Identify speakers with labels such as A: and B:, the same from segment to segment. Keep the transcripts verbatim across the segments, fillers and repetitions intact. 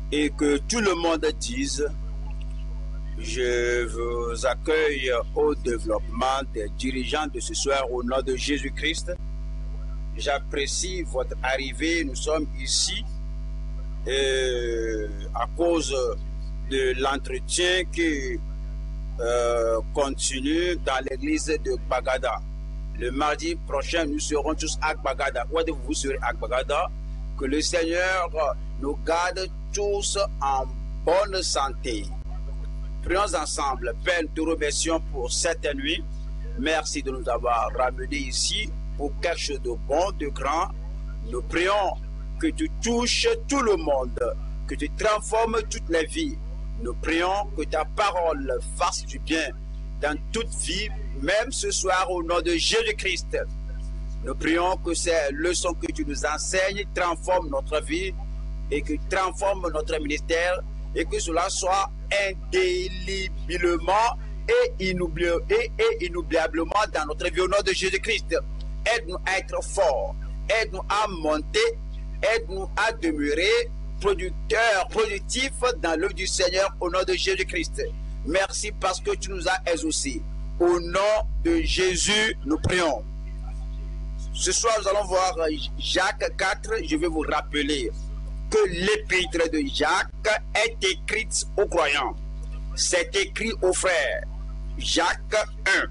A: et que tout le monde dise: je vous accueille au développement des dirigeants de ce soir au nom de Jésus-Christ. J'apprécie votre arrivée. Nous sommes ici euh, à cause de l'entretien qui euh, continue dans l'église de Gbagada. Le mardi prochain, nous serons tous à Gbagada. Où êtes-vous? Vous serez à Gbagada. Que le Seigneur nous garde tous en bonne santé. Prions ensemble. Père, nous te remercions pour cette nuit. Merci de nous avoir ramenés ici pour quelque chose de bon, de grand. Nous prions que tu touches tout le monde, que tu transformes toutes les vies. Nous prions que ta parole fasse du bien dans toute vie, même ce soir au nom de Jésus-Christ. Nous prions que ces leçons que tu nous enseignes transforment notre vie et que transforment notre ministère et que cela soit indéléblement et, inoublié, et, et inoubliablement dans notre vie au nom de Jésus-Christ. Aide-nous à être forts, aide-nous à monter, aide-nous à demeurer producteurs, productifs dans l'œuvre du Seigneur au nom de Jésus-Christ. Merci parce que tu nous as exaucés. Au nom de Jésus, nous prions. Ce soir, nous allons voir Jacques quatre. Je vais vous rappeler que l'épître de Jacques est écrite aux croyants. C'est écrit aux frères. Jacques un,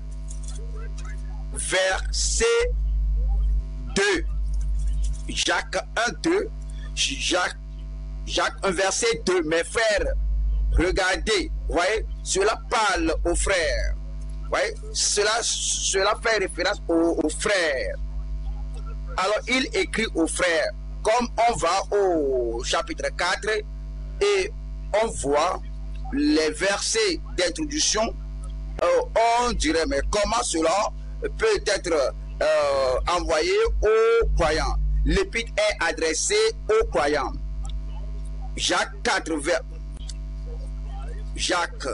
A: verset deux. Jacques un, deux. Jacques, Jacques un, verset deux. Mes frères, regardez, voyez, cela parle aux frères. Voyez, cela, cela fait référence aux, aux frères. Alors, il écrit aux frères. Comme on va au chapitre quatre et on voit les versets d'introduction, euh, on dirait, mais comment cela peut être euh, envoyé aux croyants? L'épître est adressé aux croyants. Jacques quatre, vers... Jacques,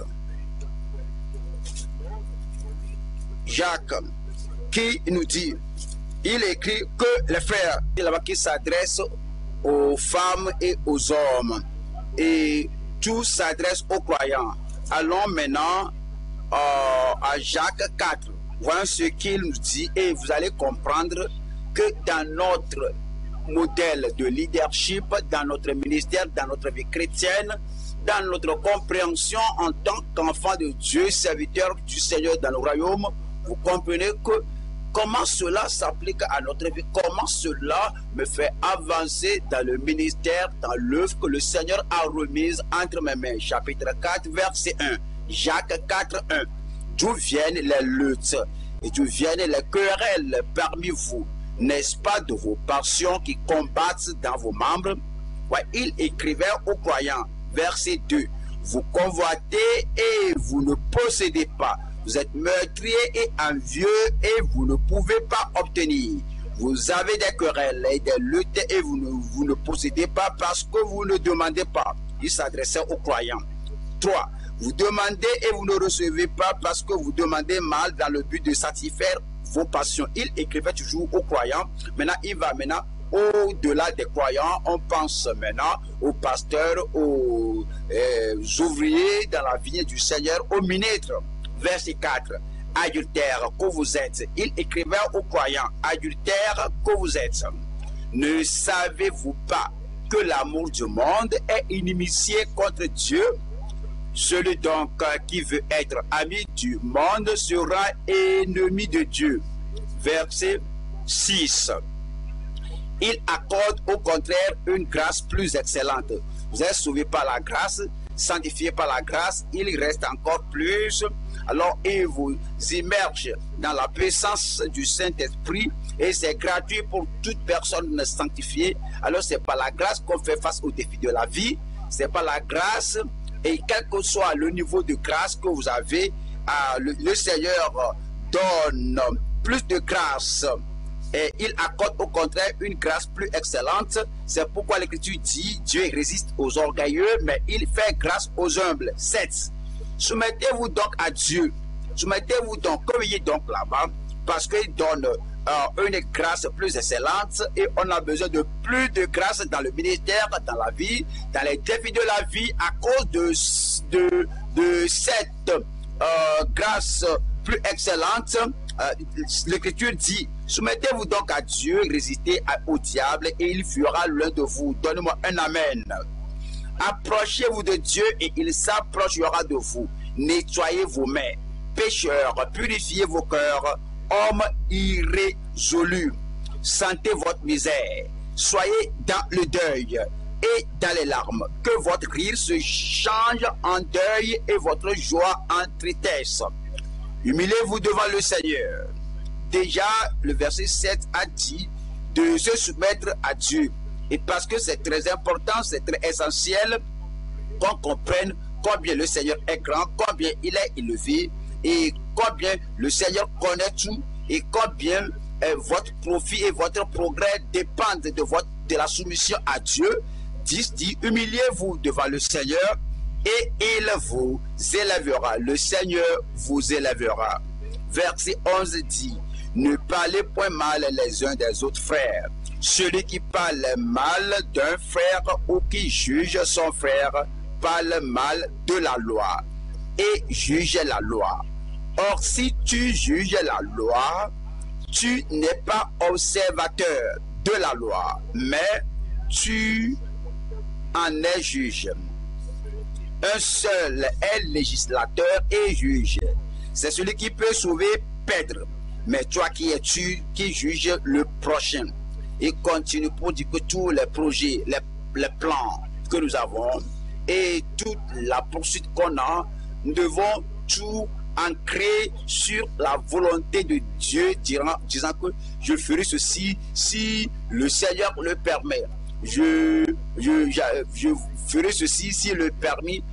A: Jacques, qui nous dit, il écrit que les frères, là-bas qui s'adressent aux femmes et aux hommes, et tout s'adresse aux croyants. Allons maintenant euh, à Jacques quatre. Voyons ce qu'il nous dit et vous allez comprendre que dans notre modèle de leadership, dans notre ministère, dans notre vie chrétienne, dans notre compréhension en tant qu'enfant de Dieu, serviteur du Seigneur dans le royaume, vous comprenez que comment cela s'applique à notre vie, comment cela me fait avancer dans le ministère, dans l'œuvre que le Seigneur a remise entre mes mains. Chapitre quatre, verset un. Jacques quatre, un. D'où viennent les luttes et d'où viennent les querelles parmi vous? N'est-ce pas de vos passions qui combattent dans vos membres? Ouais, il écrivait aux croyants, verset deux. Vous convoitez et vous ne possédez pas. Vous êtes meurtriers et envieux et vous ne pouvez pas obtenir. Vous avez des querelles et des luttes et vous ne, vous ne possédez pas parce que vous ne demandez pas. Il s'adressait aux croyants. trois. Vous demandez et vous ne recevez pas parce que vous demandez mal dans le but de satisfaire vos passions. Il écrivait toujours aux croyants. Maintenant, il va maintenant au-delà des croyants. On pense maintenant aux pasteurs, aux euh, ouvriers dans la vigne du Seigneur, aux ministres. Verset quatre. Adultère que vous êtes. Il écrivait aux croyants. Adultère que vous êtes. Ne savez-vous pas que l'amour du monde est inimitié contre Dieu? Celui donc qui veut être ami du monde sera ennemi de Dieu. Verset six. Il accorde au contraire une grâce plus excellente. Vous êtes sauvés par la grâce, sanctifiés par la grâce, il reste encore plus. Alors il vous immerge dans la puissance du Saint-Esprit et c'est gratuit pour toute personne sanctifiée. Alors c'est par la grâce qu'on fait face aux défis de la vie. C'est par la grâce. Et quel que soit le niveau de grâce que vous avez, euh, le, le Seigneur donne plus de grâce. Et il accorde au contraire une grâce plus excellente. C'est pourquoi l'Écriture dit, Dieu résiste aux orgueilleux, mais il fait grâce aux humbles. sept. Soumettez-vous donc à Dieu. Soumettez-vous donc, communiez donc là-bas, parce qu'il donne euh, une grâce plus excellente et on a besoin de plus de grâce dans le ministère, dans la vie, dans les défis de la vie à cause de, de, de cette euh, grâce plus excellente. Euh, L'Écriture dit: soumettez-vous donc à Dieu, résistez au diable et il fuira loin de vous. Donnez-moi un amen. Approchez-vous de Dieu et il s'approchera de vous. Nettoyez vos mains, pécheurs, purifiez vos cœurs, hommes irrésolus. Sentez votre misère, soyez dans le deuil et dans les larmes. Que votre rire se change en deuil et votre joie en tristesse. Humiliez-vous devant le Seigneur. Déjà, le verset sept a dit de se soumettre à Dieu. Et parce que c'est très important, c'est très essentiel qu'on comprenne combien le Seigneur est grand, combien il est élevé, et combien le Seigneur connaît tout, et combien euh, votre profit et votre progrès dépendent de, votre, de la soumission à Dieu. dix dit: humiliez-vous devant le Seigneur et il vous élèvera. Le Seigneur vous élèvera. Verset onze dit: ne parlez point mal les uns des autres frères. Celui qui parle mal d'un frère ou qui juge son frère parle mal de la loi et juge la loi. Or, si tu juges la loi, tu n'es pas observateur de la loi, mais tu en es juge. Un seul est législateur et juge. C'est celui qui peut sauver, perdre. Mais toi qui es-tu qui juge le prochain? Et continue pour dire que tous les projets, les, les plans que nous avons et toute la poursuite qu'on a, nous devons tout ancrer sur la volonté de Dieu, disant, disant que je ferai ceci si le Seigneur le permet. Je, je, je, je ferai ceci si le permis.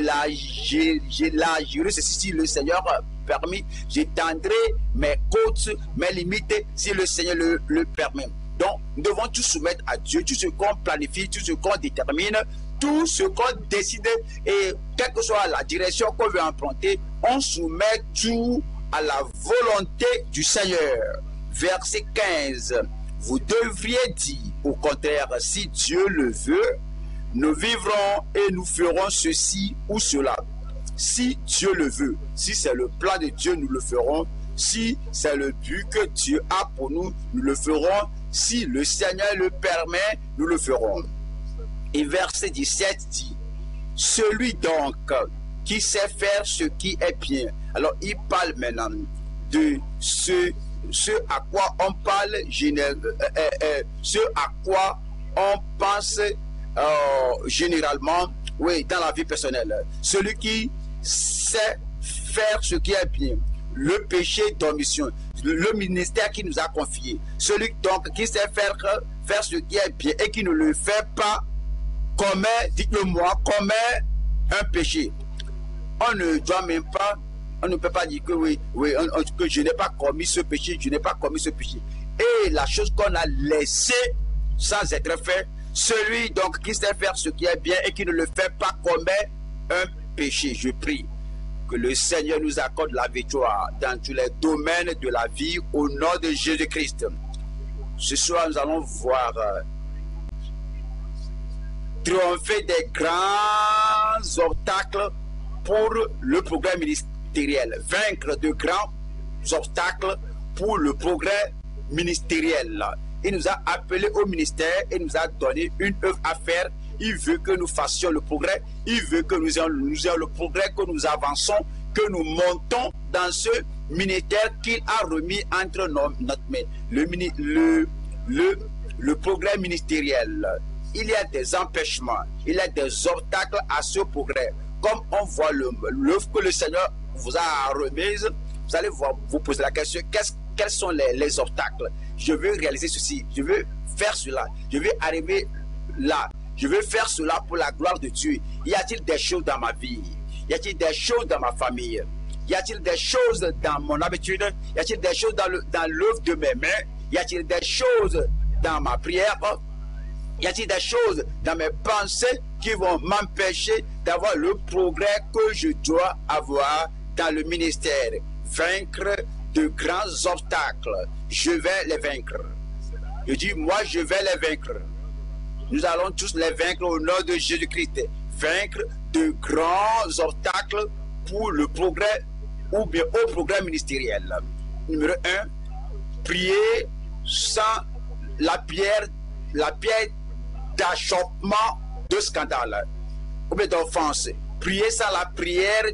A: J'élargirai ceci si le Seigneur permet. J'étendrai mes côtes, mes limites si le Seigneur le, le permet. Donc, nous devons tout soumettre à Dieu, tout ce qu'on planifie, tout ce qu'on détermine, tout ce qu'on décide, et quelle que soit la direction qu'on veut emprunter, on soumet tout à la volonté du Seigneur. Verset quinze. Vous devriez dire, au contraire, si Dieu le veut, nous vivrons et nous ferons ceci ou cela. Si Dieu le veut, si c'est le plan de Dieu, nous le ferons. Si c'est le but que Dieu a pour nous, nous le ferons. Si le Seigneur le permet, nous le ferons. Et verset dix-sept dit: celui donc qui sait faire ce qui est bien. Alors il parle maintenant de ce, ce à quoi on parle, euh, euh, euh, ce à quoi on pense euh, généralement, oui, dans la vie personnelle. Celui qui sait faire ce qui est bien, le péché d'omission, le ministère qui nous a confié. Celui donc qui sait faire, faire ce qui est bien et qui ne le fait pas, commet, dites-le-moi, commet un péché. On ne doit même pas, on ne peut pas dire que oui, oui on, on, que je n'ai pas commis ce péché, je n'ai pas commis ce péché. Et la chose qu'on a laissée sans être fait, celui donc qui sait faire ce qui est bien et qui ne le fait pas commet un péché. Je prie que le Seigneur nous accorde la victoire dans tous les domaines de la vie au nom de Jésus-Christ. Ce soir, nous allons voir euh, triompher des grands obstacles pour le progrès ministériel. Vaincre de grands obstacles pour le progrès ministériel. Il nous a appelés au ministère et nous a donné une œuvre à faire. Il veut que nous fassions le progrès. Il veut que nous ayons, nous ayons le progrès, que nous avançons, que nous montons dans ce ministère qu'il a remis entre nos, notre main. Le, le, le, le progrès ministériel. Il y a des empêchements, il y a des obstacles à ce progrès. Comme on voit l'œuvre que le Seigneur vous a remise, vous allez voir, vous poser la question, quels sont les, les obstacles? Je veux réaliser ceci, je veux faire cela, je veux arriver là. Je veux faire cela pour la gloire de Dieu. Y a-t-il des choses dans ma vie? Y a-t-il des choses dans ma famille? Y a-t-il des choses dans mon habitude? Y a-t-il des choses dans l'œuvre de mes mains? Y a-t-il des choses dans ma prière? Y a-t-il des choses dans mes pensées qui vont m'empêcher d'avoir le progrès que je dois avoir dans le ministère? Vaincre de grands obstacles, je vais les vaincre. Je dis, moi, je vais les vaincre. Nous allons tous les vaincre au nom de Jésus-Christ. Vaincre de grands obstacles pour le progrès ou bien au progrès ministériel. Numéro un, prier sans la pierre, la pierre d'achoppement de scandale ou bien d'offense. Prier sans la prière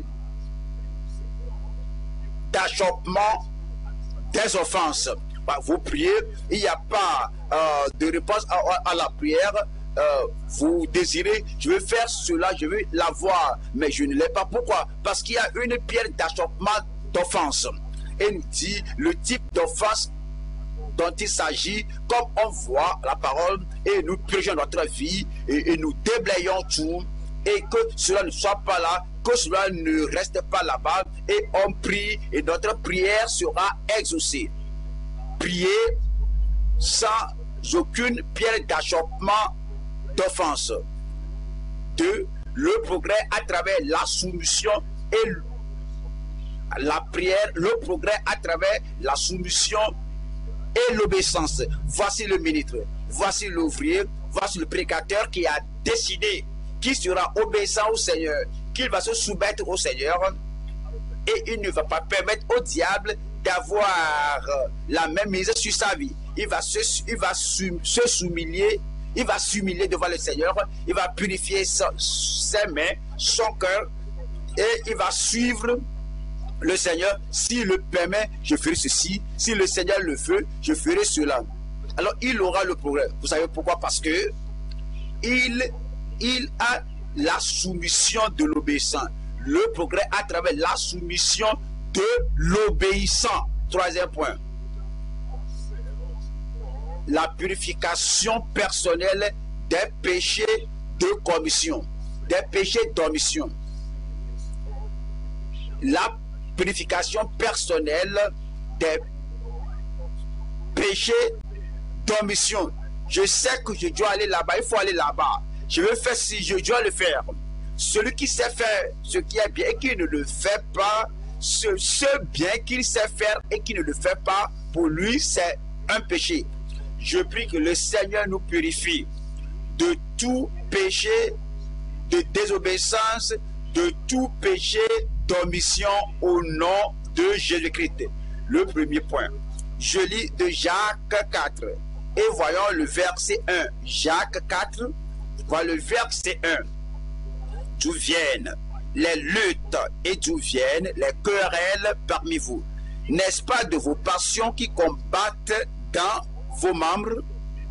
A: d'achoppement des offenses. Vous priez, il n'y a pas euh, de réponse à, à la prière. Euh, vous désirez, je veux faire cela, je veux l'avoir, mais je ne l'ai pas. Pourquoi? Parce qu'il y a une pierre d'achoppement d'offense. Et nous dit le type d'offense dont il s'agit, comme on voit la parole, et nous purgeons notre vie, et, et nous déblayons tout, et que cela ne soit pas là, que cela ne reste pas là-bas, et on prie, et notre prière sera exaucée. Prier sans aucune pierre d'achoppement d'offense. Deux, le progrès à travers la soumission et la prière, le progrès à travers la soumission et l'obéissance. Voici le ministre, voici l'ouvrier, voici le prédicateur qui a décidé qu'il sera obéissant au Seigneur, qu'il va se soumettre au Seigneur et il ne va pas permettre au diable d'avoir la même mise sur sa vie. Il va se, il va se s'humilier, il va s'humilier devant le Seigneur, il va purifier sa, ses mains, son cœur, et il va suivre le Seigneur. S'il le permet, je ferai ceci. Si le Seigneur le veut, je ferai cela. Alors il aura le progrès. Vous savez pourquoi? Parce que il, il a la soumission de l'obéissant. Le progrès à travers la soumission de l'obéissant. Troisième point. La purification personnelle des péchés de commission. Des péchés d'omission. La purification personnelle des péchés d'omission. Je sais que je dois aller là-bas, il faut aller là-bas. Je veux faire si je dois le faire. Celui qui sait faire ce qui est bien et qui ne le fait pas, ce, ce bien qu'il sait faire et qui ne le fait pas, pour lui c'est un péché. Je prie que le Seigneur nous purifie de tout péché de désobéissance, de tout péché d'omission au nom de Jésus-Christ. Le premier point. Je lis de Jacques quatre. Et voyons le verset un. Jacques quatre, voilà le verset un. D'où viennent les luttes et d'où viennent les querelles parmi vous? N'est-ce pas de vos passions qui combattent dans vos membres?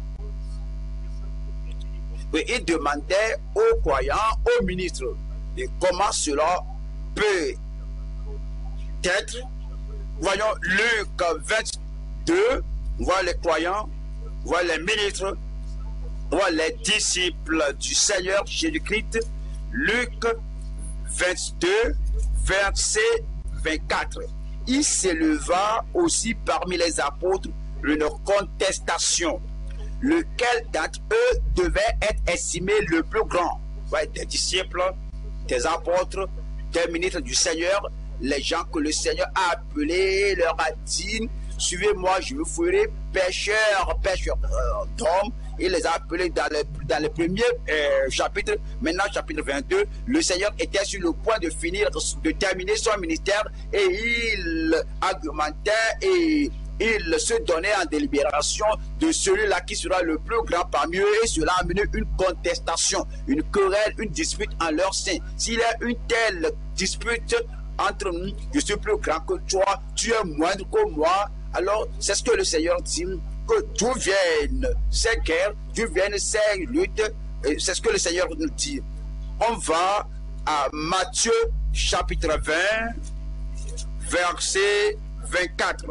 A: Et il demandait aux croyants, aux ministres, et comment cela peut être. Voyons Luc vingt-deux, voyons les croyants, voyons les ministres, voyons les disciples du Seigneur Jésus-Christ. Luc vingt-deux, verset vingt-quatre. Il s'éleva aussi parmi les apôtres une contestation, lequel d'entre eux devait être estimé le plus grand. Ouais, des disciples, des apôtres, des ministres du Seigneur, les gens que le Seigneur a appelés, leur a dit, suivez-moi, je vous ferai pécheurs, pécheurs d'hommes. Il les a appelés dans le, dans le premier euh, chapitre. Maintenant, chapitre vingt-deux, le Seigneur était sur le point de finir, de terminer son ministère, et il argumentait et il se donnait en délibération de celui-là qui sera le plus grand parmi eux, et cela a amené une contestation, une querelle, une dispute en leur sein. S'il y a une telle dispute entre nous, je suis plus grand que toi, tu es moindre que moi, alors c'est ce que le Seigneur dit, que d'où viennent ces guerres, d'où viennent ces luttes, c'est ce que le Seigneur nous dit. On va à Matthieu chapitre vingt, verset vingt-quatre.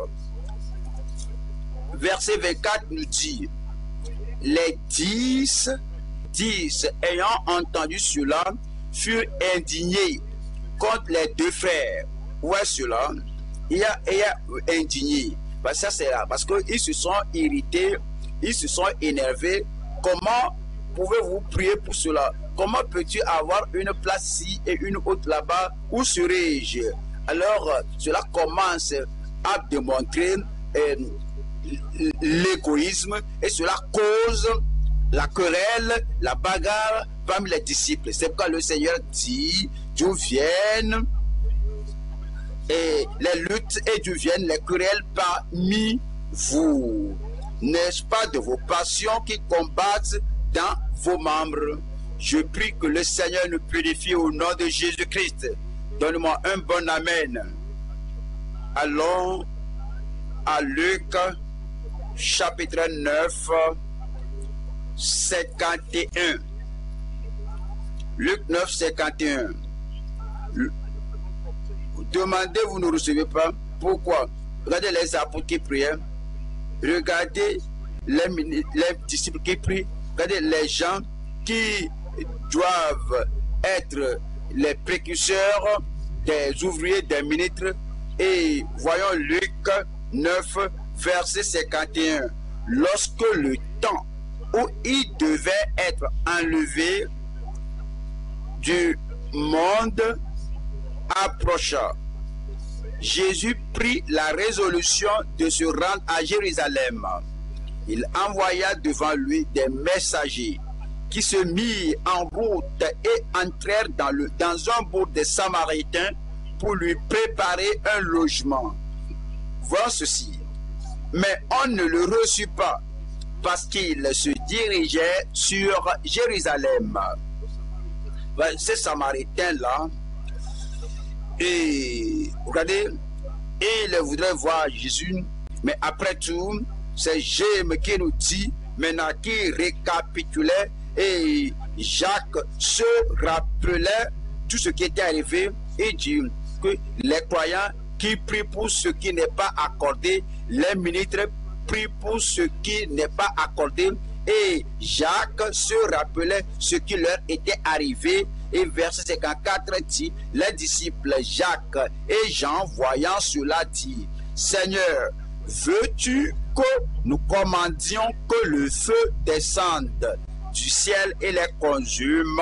A: Verset vingt-quatre nous dit, les dix, dix ayant entendu cela, furent indignés contre les deux frères. Où est cela? Il y a, il y a indigné. Parce que c'est là, parce qu'ils se sont irrités, ils se sont énervés. Comment pouvez-vous prier pour cela? Comment peux-tu avoir une place ici et une autre là-bas? Où serais-je? Alors, cela commence a démontré euh, l'égoïsme et cela cause la querelle, la bagarre parmi les disciples. C'est pourquoi le Seigneur dit, d'où viennent et les luttes et d'où viennent les querelles parmi vous? N'est-ce pas de vos passions qui combattent dans vos membres? Je prie que le Seigneur nous purifie au nom de Jésus-Christ. Donne-moi un bon amen. Allons à Luc chapitre neuf, cinquante et un. Luc neuf, cinquante et un. Demandez, vous ne recevez pas. Pourquoi? Regardez les apôtres qui priaient. Regardez les, les disciples qui prient. Regardez les gens qui doivent être les précurseurs des ouvriers, des ministres. Et voyons Luc neuf, verset cinquante et un. Lorsque le temps où il devait être enlevé du monde approcha, Jésus prit la résolution de se rendre à Jérusalem. Il envoya devant lui des messagers qui se mirent en route et entrèrent dans, le, dans un bourg des Samaritains pour lui préparer un logement. Voir ceci. Mais on ne le reçut pas parce qu'il se dirigeait sur Jérusalem. Ces Samaritains-là, et regardez, ils voudraient voir Jésus, mais après tout, c'est Jésus qui nous dit, maintenant qui récapitulait, et Jacques se rappelait tout ce qui était arrivé, et dit que les croyants qui prient pour ce qui n'est pas accordé, les ministres prient pour ce qui n'est pas accordé, et Jacques se rappelait ce qui leur était arrivé. Et verset cinquante-quatre dit, les disciples Jacques et Jean, voyant cela, dit, Seigneur, veux-tu que nous commandions que le feu descende du ciel et les consume?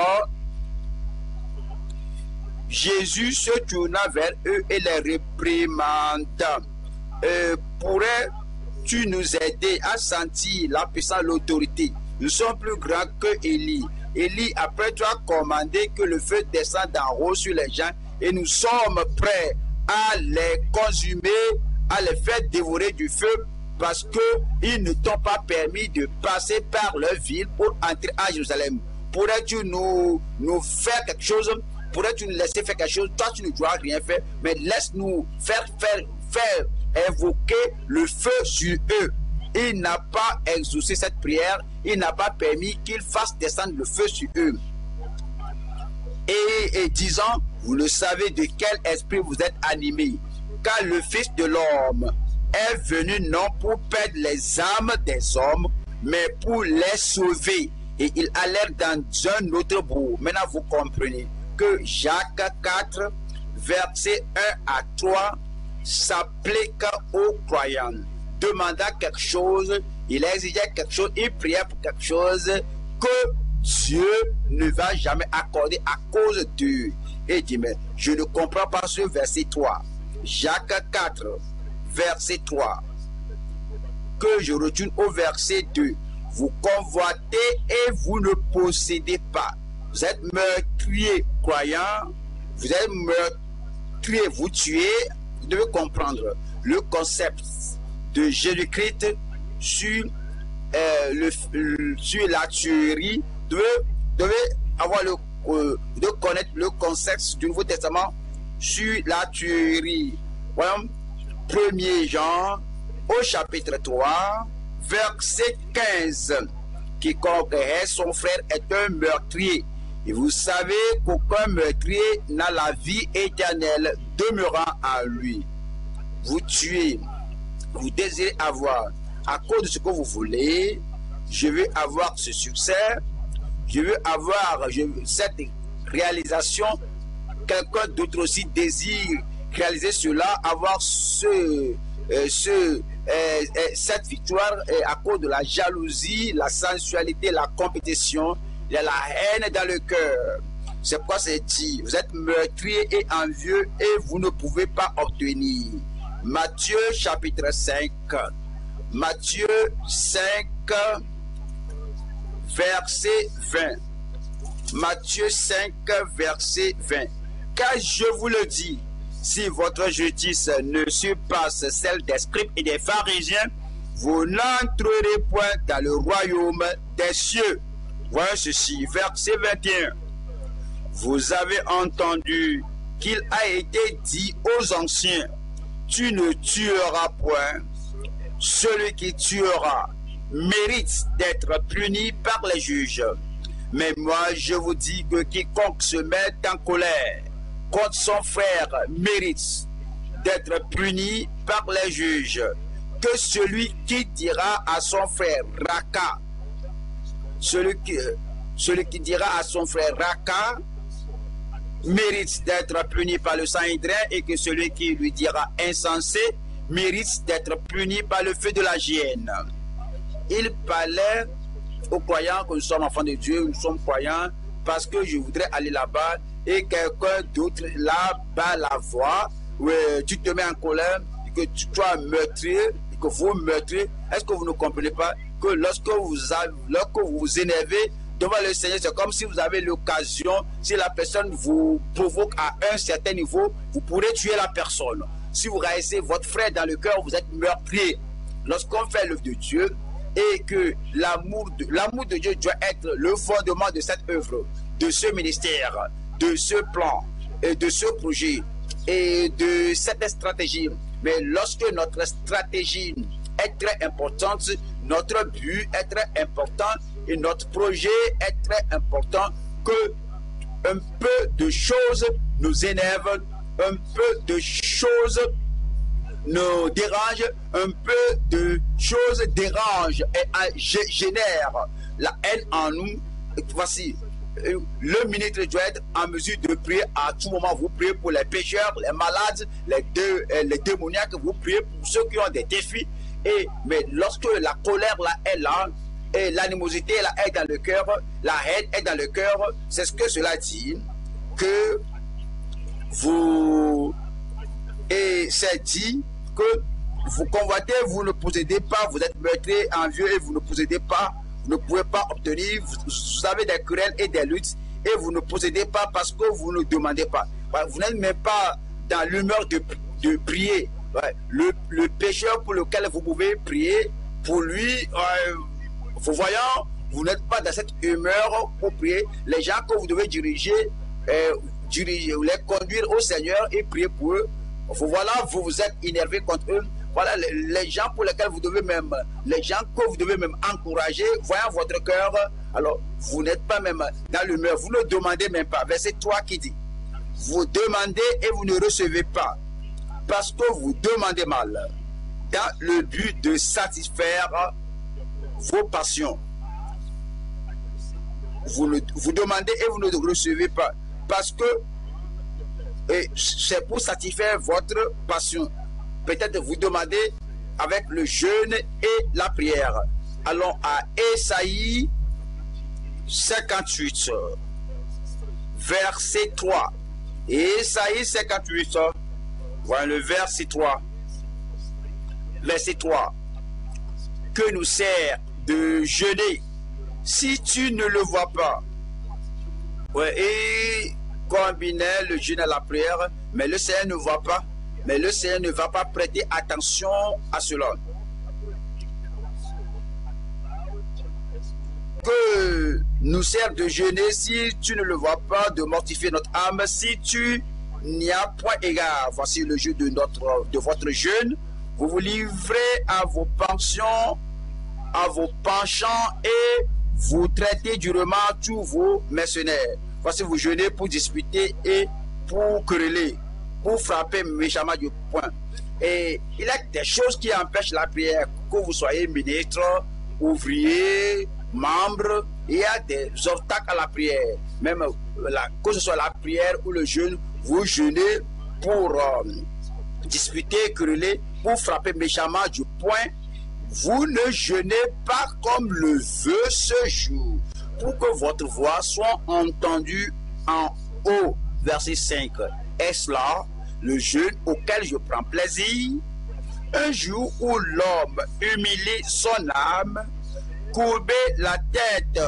A: Jésus se tourna vers eux et les réprimanda. Euh, pourrais-tu nous aider à sentir la puissance, l'autorité? Nous sommes plus grands que Élie. Élie, après tu as commandé que le feu descende d'en haut sur les gens et nous sommes prêts à les consumer, à les faire dévorer du feu parce qu'ils ne t'ont pas permis de passer par leur ville pour entrer à Jérusalem. Pourrais-tu nous, nous faire quelque chose? Pourrais-tu nous laisser faire quelque chose? Toi, tu ne dois rien faire, mais laisse-nous faire, faire, faire invoquer le feu sur eux. Il n'a pas exaucé cette prière, il n'a pas permis qu'il fasse descendre le feu sur eux. Et, et disant, vous ne savez de quel esprit vous êtes animés, car le Fils de l'homme est venu non pour perdre les âmes des hommes, mais pour les sauver. Et ils allèrent dans un autre bourg. Maintenant vous comprenez que Jacques quatre, versets un à trois, s'applique aux croyants. Demanda quelque chose, il exigeait quelque chose, il priait pour quelque chose que Dieu ne va jamais accorder à cause d'eux. Et dit, mais je ne comprends pas ce verset trois. Jacques quatre, verset trois. Que je retourne au verset deux. Vous convoitez et vous ne possédez pas. Vous êtes meurtrier croyant, vous êtes meurtrier, vous tuez. Vous devez comprendre le concept de Jésus-Christ sur, euh, le, le, sur la tuerie. Vous devez avoir le, euh, de connaître le concept du Nouveau Testament sur la tuerie. Voyons, premier Jean au chapitre trois, verset quinze. Quiconque est son frère est un meurtrier. Et vous savez qu'aucun meurtrier n'a la vie éternelle demeurant en lui. Vous tuez, vous désirez avoir, à cause de ce que vous voulez, je veux avoir ce succès, je veux avoir je veux, cette réalisation, quelqu'un d'autre aussi désire réaliser cela, avoir ce, euh, ce, euh, euh, cette victoire euh, à cause de la jalousie, la sensualité, la compétition, il y a la haine dans le cœur. C'est pourquoi c'est dit, vous êtes meurtrier et envieux et vous ne pouvez pas obtenir. Matthieu chapitre cinq. Matthieu cinq, verset vingt. Matthieu cinq, verset vingt. Car je vous le dis, si votre justice ne surpasse celle des scribes et des pharisiens, vous n'entrerez point dans le royaume des cieux. Voilà ceci, verset vingt et un. Vous avez entendu qu'il a été dit aux anciens, tu ne tueras point. Celui qui tuera mérite d'être puni par les juges. Mais moi, je vous dis que quiconque se met en colère contre son frère mérite d'être puni par les juges. Que celui qui dira à son frère Raka, celui qui, celui qui dira à son frère Raka, mérite d'être puni par le Sanhédrin, et que celui qui lui dira insensé mérite d'être puni par le feu de la géhenne. Il parlait aux croyants que nous sommes enfants de Dieu, nous sommes croyants, parce que je voudrais aller là-bas et quelqu'un d'autre là-bas la voix, où tu te mets en colère, et que tu dois meurtrier, et que vous meurtriez. Est-ce que vous ne comprenez pas que lorsque vous, avez, lorsque vous vous énervez devant le Seigneur, c'est comme si vous avez l'occasion, si la personne vous provoque à un certain niveau, vous pourrez tuer la personne. Si vous raissez votre frère dans le cœur, vous êtes meurtrier. Lorsqu'on fait l'œuvre de Dieu, et que l'amour de, l'amour de Dieu doit être le fondement de cette œuvre, de ce ministère, de ce plan, et de ce projet, et de cette stratégie. Mais lorsque notre stratégie est très importante, notre but est très important, et notre projet est très important, que un peu de choses nous énervent, un peu de choses nous dérangent, un peu de choses dérangent et génèrent la haine en nous. Voici, le ministre doit être en mesure de prier à tout moment. Vous priez pour les pécheurs, les malades, les, deux, les démoniaques, vous priez pour ceux qui ont des défis. Et, mais lorsque la colère là, est là, et l'animosité là, est dans le cœur, la haine est dans le cœur, c'est ce que cela dit, que vous... Et c'est dit que vous convoitez, vous ne possédez pas, vous êtes meurtrier, envieux et vous ne possédez pas, vous ne pouvez pas obtenir, vous, vous avez des querelles et des luttes et vous ne possédez pas parce que vous ne demandez pas. Vous n'êtes même pas dans l'humeur de, de prier. Le, le pécheur pour lequel vous pouvez prier, pour lui, euh, vous voyant, vous n'êtes pas dans cette humeur pour prier. Les gens que vous devez diriger, euh, diriger, les conduire au Seigneur et prier pour eux. Voilà, vous vous êtes énervé contre eux. Voilà les, les gens pour lesquels vous devez même, les gens que vous devez même encourager, voyant votre cœur, alors vous n'êtes pas même dans l'humeur, vous ne demandez même pas. Verset trois qui dit, vous demandez et vous ne recevez pas, parce que vous demandez mal, dans le but de satisfaire vos passions. Vous, ne, vous demandez et vous ne recevez pas, parce que c'est pour satisfaire votre passion. Peut-être vous demandez avec le jeûne et la prière. Allons à Ésaïe cinquante-huit, verset trois. Ésaïe cinquante-huit, voilà le verset trois. Verset trois. Que nous sert de jeûner si tu ne le vois pas? Ouais, et combiner le jeûne à la prière, mais le Seigneur ne voit pas, mais le Seigneur ne va pas prêter attention à cela. Que nous sert de jeûner si tu ne le vois pas, de mortifier notre âme si tu n'y as point égard. Voici le jeu de, notre, de votre jeûne. Vous vous livrez à vos pensions, à vos penchants et vous traitez durement tous vos mercenaires. Voici, vous jeûnez pour disputer et pour quereller, pour frapper méchamment du poing. Et il y a des choses qui empêchent la prière, que vous soyez ministre, ouvrier, membre, il y a des obstacles à la prière. Même la, que ce soit la prière ou le jeûne, vous jeûnez pour euh, disputer, quereller, pour frapper méchamment du poing. Vous ne jeûnez pas comme le veut ce jour, pour que votre voix soit entendue en haut. Verset cinq. Est-ce là le jeûne auquel je prends plaisir? Un jour où l'homme humilie son âme, courbait la tête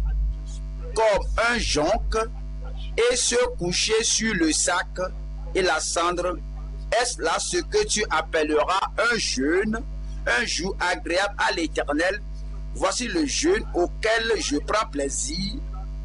A: comme un jonc et se coucher sur le sac et la cendre, est-ce là ce que tu appelleras un jeûne, un jour agréable à l'Éternel? Voici le jeûne auquel je prends plaisir.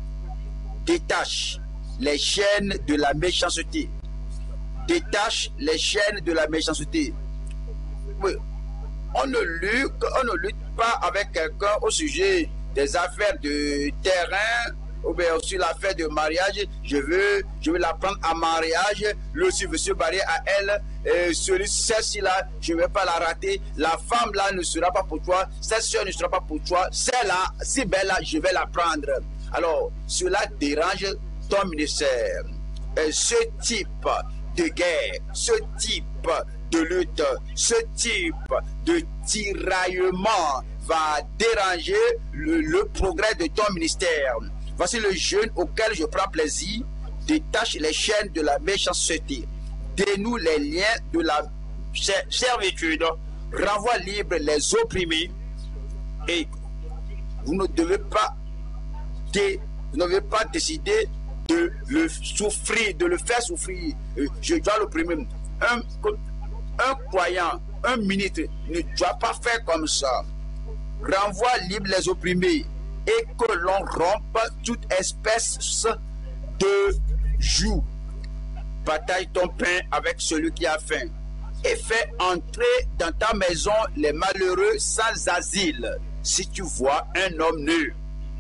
A: Détache les chaînes de la méchanceté. Détache les chaînes de la méchanceté. Oui. On ne lutte, on ne lutte pas avec quelqu'un au sujet des affaires de terrain ou bien aussi l'affaire de mariage. Je veux, je veux la prendre en mariage. Le si veut se marier à elle. Et celui, celle-ci là, je ne vais pas la rater. La femme là ne sera pas pour toi. Cette soeur ne sera pas pour toi. Celle-là, si belle là, je vais la prendre. Alors, cela dérange ton ministère. Et ce type de guerre, ce type de lutte, ce type de tiraillement va déranger le, le progrès de ton ministère. Voici le jeûne auquel je prends plaisir. Détache les chaînes de la méchanceté. Dénoue les liens de la servitude. Renvoie libre les opprimés. Et vous ne devez pas, dé, vous ne devez pas décider de le souffrir, de le faire souffrir. Je dois l'opprimer. Un, un croyant, un ministre ne doit pas faire comme ça. Renvoie libre les opprimés et que l'on rompe toute espèce de joug. Partage ton pain avec celui qui a faim et fais entrer dans ta maison les malheureux sans asile. Si tu vois un homme nu,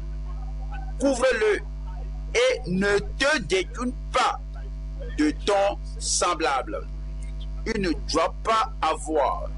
A: couvre-le et ne te détourne pas de ton semblable. Il ne doit pas avoir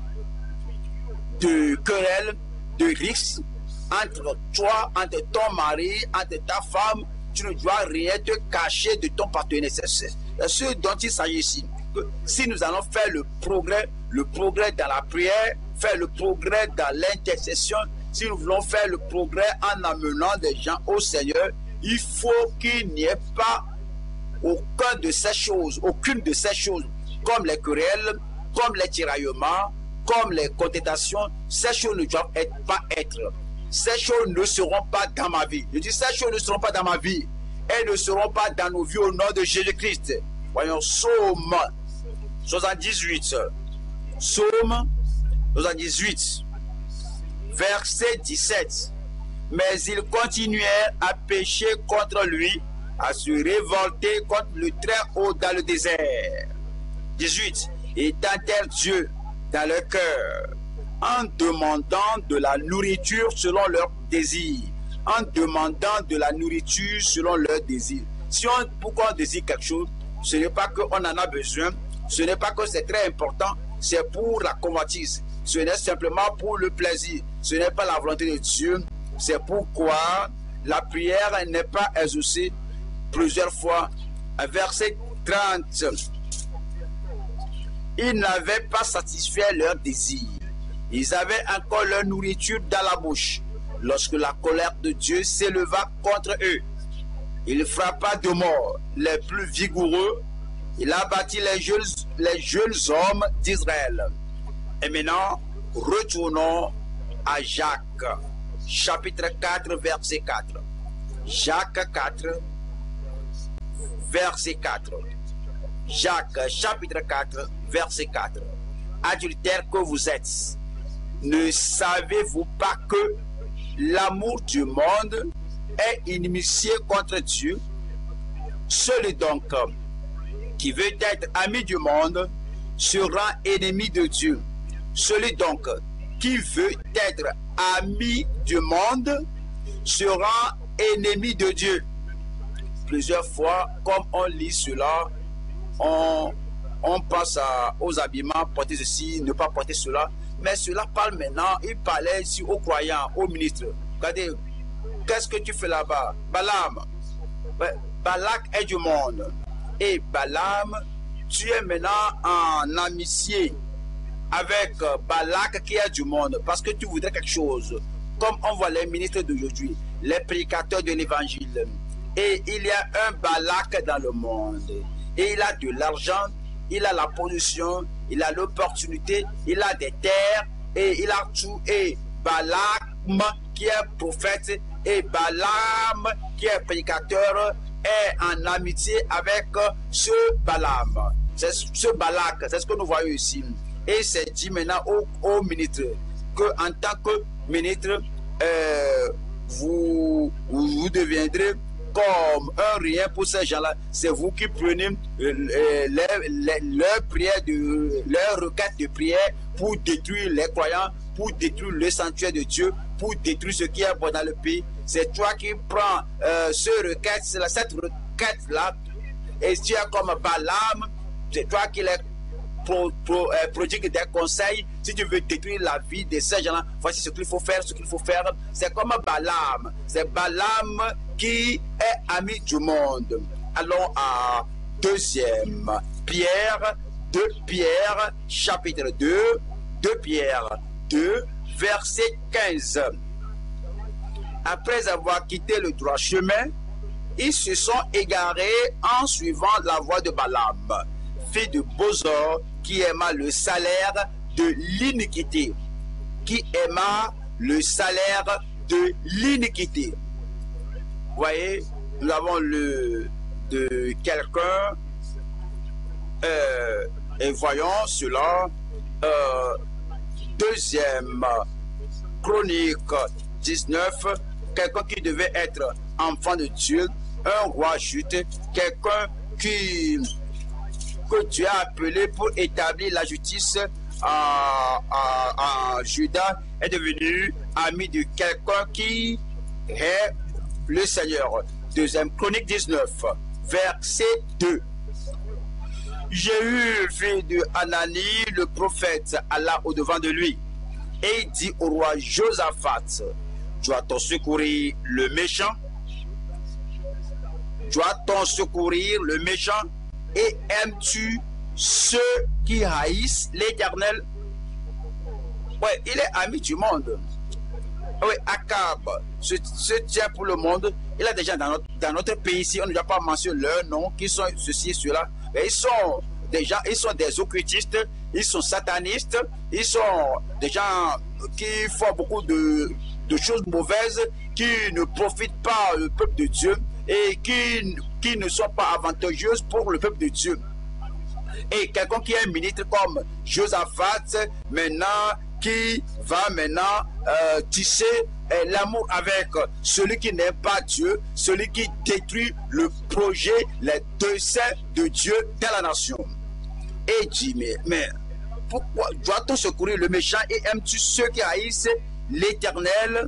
A: de querelle, de risque entre toi, entre ton mari, entre ta femme. Tu ne dois rien te cacher de ton partenaire. C'est ce dont il s'agit ici. Si nous allons faire le progrès, le progrès dans la prière, faire le progrès dans l'intercession, si nous voulons faire le progrès en amenant des gens au Seigneur, il faut qu'il n'y ait pas aucun de ces choses, aucune de ces choses, comme les querelles, comme les tiraillements, comme les contestations. Ces choses ne doivent être, pas être. Ces choses ne seront pas dans ma vie. Je dis, ces choses ne seront pas dans ma vie. Elles ne seront pas dans nos vies au nom de Jésus-Christ. Voyons, Psaume soixante-dix-huit. Psaume soixante-dix-huit, verset dix-sept. Mais ils continuèrent à pécher contre lui, à se révolter contre le Très-Haut dans le désert. dix-huit. Et tentèrent Dieu dans leur cœur, en demandant de la nourriture selon leur désir. En demandant de la nourriture selon leur désir. Si on, pourquoi on désire quelque chose, ce n'est pas qu'on en a besoin, ce n'est pas que c'est très important, c'est pour la convoitise. Ce n'est simplement pour le plaisir, ce n'est pas la volonté de Dieu. C'est pourquoi la prière n'est pas exaucée plusieurs fois. Verset trente. Ils n'avaient pas satisfait leur désir. Ils avaient encore leur nourriture dans la bouche. Lorsque la colère de Dieu s'éleva contre eux, il frappa de mort les plus vigoureux. Il abattit les jeunes, les jeunes hommes d'Israël. Et maintenant, retournons à Jacques, chapitre quatre, verset quatre. Jacques quatre, verset quatre. Jacques, chapitre quatre, verset quatre. Adultères que vous êtes, ne savez-vous pas que l'amour du monde est inimitié contre Dieu? Celui donc qui veut être ami du monde sera ennemi de Dieu. Celui donc qui veut être ami du monde sera ennemi de Dieu. Plusieurs fois, comme on lit cela, on, on pense à, aux habillements, porter ceci, ne pas porter cela. Mais cela parle maintenant, il parlait ici aux croyants, aux ministres. Regardez, qu'est-ce que tu fais là-bas? Balaam, Balak est du monde. Et Balaam, tu es maintenant en amitié avec Balak qui est du monde, parce que tu voudrais quelque chose. Comme on voit les ministres d'aujourd'hui, les prédicateurs de l'évangile. Et il y a un Balak dans le monde. Et il a de l'argent, il a la position, il a l'opportunité, il a des terres et il a tout. Et Balaam, qui est prophète, et Balaam, qui est prédicateur, est en amitié avec ce Balaam. C'est ce Balak, c'est ce que nous voyons ici. Et c'est dit maintenant au, au ministre que en tant que ministre, euh, vous, vous deviendrez comme un rien pour ces gens-là. C'est vous qui prenez euh, leur, leur prière, de, leur requête de prière pour détruire les croyants, pour détruire le sanctuaire de Dieu, pour détruire ce qui est bon dans le pays. C'est toi qui prends euh, ce requête, cette requête-là, et tu es comme Balaam, c'est toi qui les pro, pro, euh, prodigue des conseils. Si tu veux détruire la vie de ces gens-là, voici ce qu'il faut faire, ce qu'il faut faire. C'est comme Balaam. C'est Balaam qui est ami du monde. Allons à deuxième Pierre, deux Pierre, chapitre deux, deux Pierre deux, verset quinze. Après avoir quitté le droit chemin, ils se sont égarés en suivant la voie de Balaam, fils de Bosor, qui aima le salaire de l'iniquité, qui aima le salaire de l'iniquité. Vous voyez, nous avons le de quelqu'un, euh, et voyons cela, euh, deuxième Chronique dix-neuf, quelqu'un qui devait être enfant de Dieu, un roi juste, quelqu'un qui que Dieu a appelé pour établir la justice à, à, à Juda, est devenu ami de quelqu'un qui est le Seigneur. Deuxième Chronique dix-neuf, verset deux. Jéhu, fils de Hanani, le prophète, alla au-devant de lui et dit au roi Josaphat, doit-on secourir le méchant? Doit-on secourir le méchant? Et aimes-tu ceux qui haïssent l'Éternel? Oui, il est ami du monde. Oui, Akab se, se tient pour le monde. Il a déjà dans notre, dans notre pays ici, on ne doit pas mentionner leurs noms, qui sont ceci et cela. Mais ils sont déjà, ils sont des occultistes, ils sont satanistes, ils sont des gens qui font beaucoup de, de choses mauvaises, qui ne profitent pas le peuple de Dieu et qui, qui ne sont pas avantageuses pour le peuple de Dieu. Et quelqu'un qui est ministre comme Josaphat, maintenant, qui va maintenant euh, tisser euh, l'amour avec celui qui n'aime pas Dieu, celui qui détruit le projet, les desseins de Dieu dans la nation. Et dit, mais, mais pourquoi doit-on secourir le méchant et aimes-tu ceux qui haïssent l'Éternel?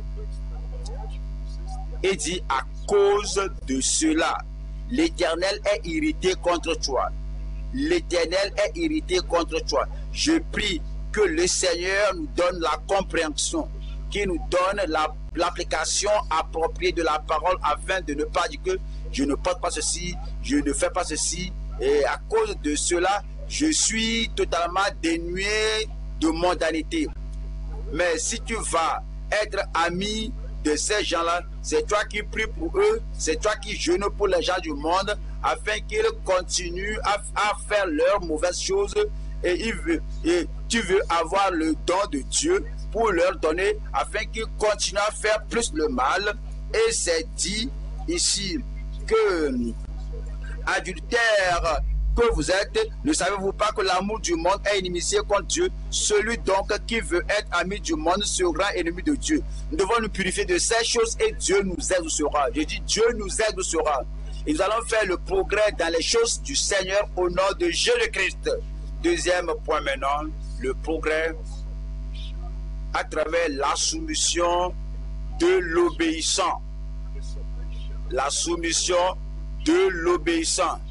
A: Et dit, à cause de cela, l'Éternel est irrité contre toi. L'Éternel est irrité contre toi. Je prie que le Seigneur nous donne la compréhension, qu'il nous donne l'application appropriée de la parole afin de ne pas dire que je ne porte pas ceci, je ne fais pas ceci. Et à cause de cela, je suis totalement dénué de mondanité. Mais si tu vas être ami de ces gens-là, c'est toi qui pries pour eux, c'est toi qui jeûnes pour les gens du monde, afin qu'ils continuent à, à faire leurs mauvaises choses. Et, il veut, et tu veux avoir le don de Dieu pour leur donner, afin qu'ils continuent à faire plus le mal. Et c'est dit ici que adultère que vous êtes, ne savez-vous pas que l'amour du monde est inimitié contre Dieu? Celui donc qui veut être ami du monde sera ennemi de Dieu. Nous devons nous purifier de ces choses et Dieu nous exaucera. Je dis Dieu nous exaucera. Et nous allons faire le progrès dans les choses du Seigneur au nom de Jésus-Christ. Deuxième point maintenant, le progrès à travers la soumission de l'obéissant. La soumission de l'obéissant.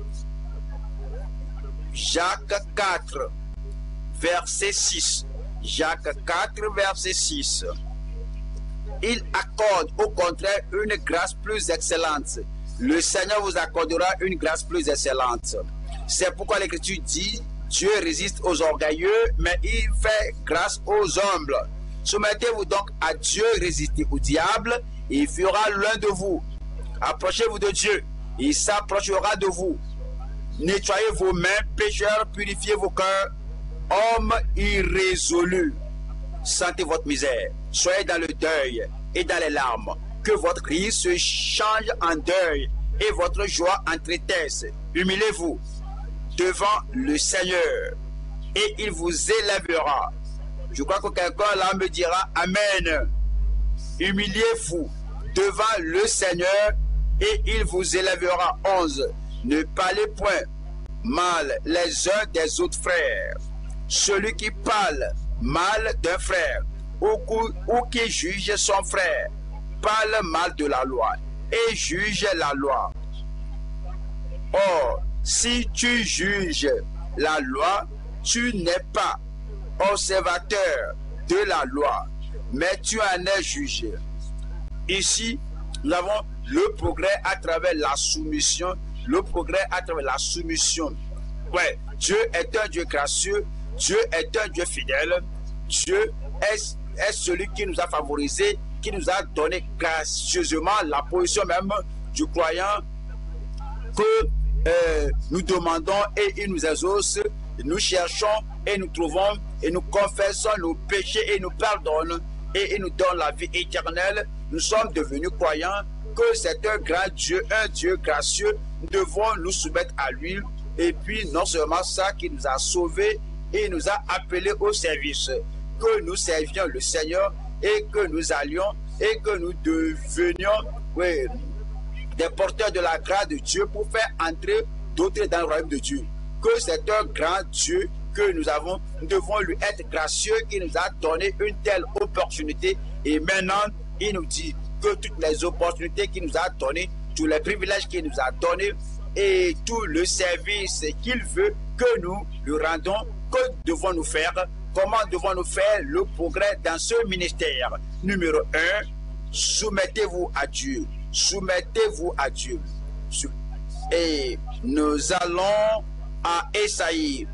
A: Jacques quatre, verset six. Jacques quatre, verset six. Il accorde au contraire une grâce plus excellente. Le Seigneur vous accordera une grâce plus excellente. C'est pourquoi l'Écriture dit, Dieu résiste aux orgueilleux, mais il fait grâce aux humbles. Soumettez-vous donc à Dieu, résistez au diable, et il fera loin de vous. Approchez-vous de Dieu, il s'approchera de vous. nettoyez vos mains, pécheurs, purifiez vos cœurs, hommes irrésolus, sentez votre misère, soyez dans le deuil et dans les larmes, que votre rire se change en deuil et votre joie en tristesse. Humiliez-vous devant le Seigneur et il vous élèvera. Je crois que quelqu'un là me dira Amen. Humiliez-vous devant le Seigneur et il vous élèvera. onze. Ne parlez point mal les uns des autres frères. Celui qui parle mal d'un frère ou, ou qui juge son frère parle mal de la loi et juge la loi. Or, si tu juges la loi, tu n'es pas observateur de la loi, mais tu en es jugé. Ici, nous avons le progrès à travers la soumission, le progrès à travers la soumission. Ouais, Dieu est un Dieu gracieux, Dieu est un Dieu fidèle, Dieu est, est celui qui nous a favorisés, qui nous a donné gracieusement la position même du croyant que euh, nous demandons et il nous exauce, nous cherchons et nous trouvons et nous confessons nos péchés et nous pardonne et il nous donne la vie éternelle. Nous sommes devenus croyants que c'est un grand Dieu, un Dieu gracieux. Nous devons nous soumettre à lui et puis non seulement ça, qui nous a sauvés et nous a appelés au service, que nous servions le Seigneur et que nous allions et que nous devenions oui, des porteurs de la grâce de Dieu pour faire entrer d'autres dans le royaume de Dieu. Que c'est un grand Dieu que nous avons, nous devons lui être gracieux, qui nous a donné une telle opportunité et maintenant il nous dit que toutes les opportunités qu'il nous a données, tous les privilèges qu'il nous a donnés et tout le service qu'il veut que nous lui rendons, que devons-nous faire? Comment devons-nous faire le progrès dans ce ministère? Numéro un, soumettez-vous à Dieu. Soumettez-vous à Dieu. Et nous allons à Ésaïe.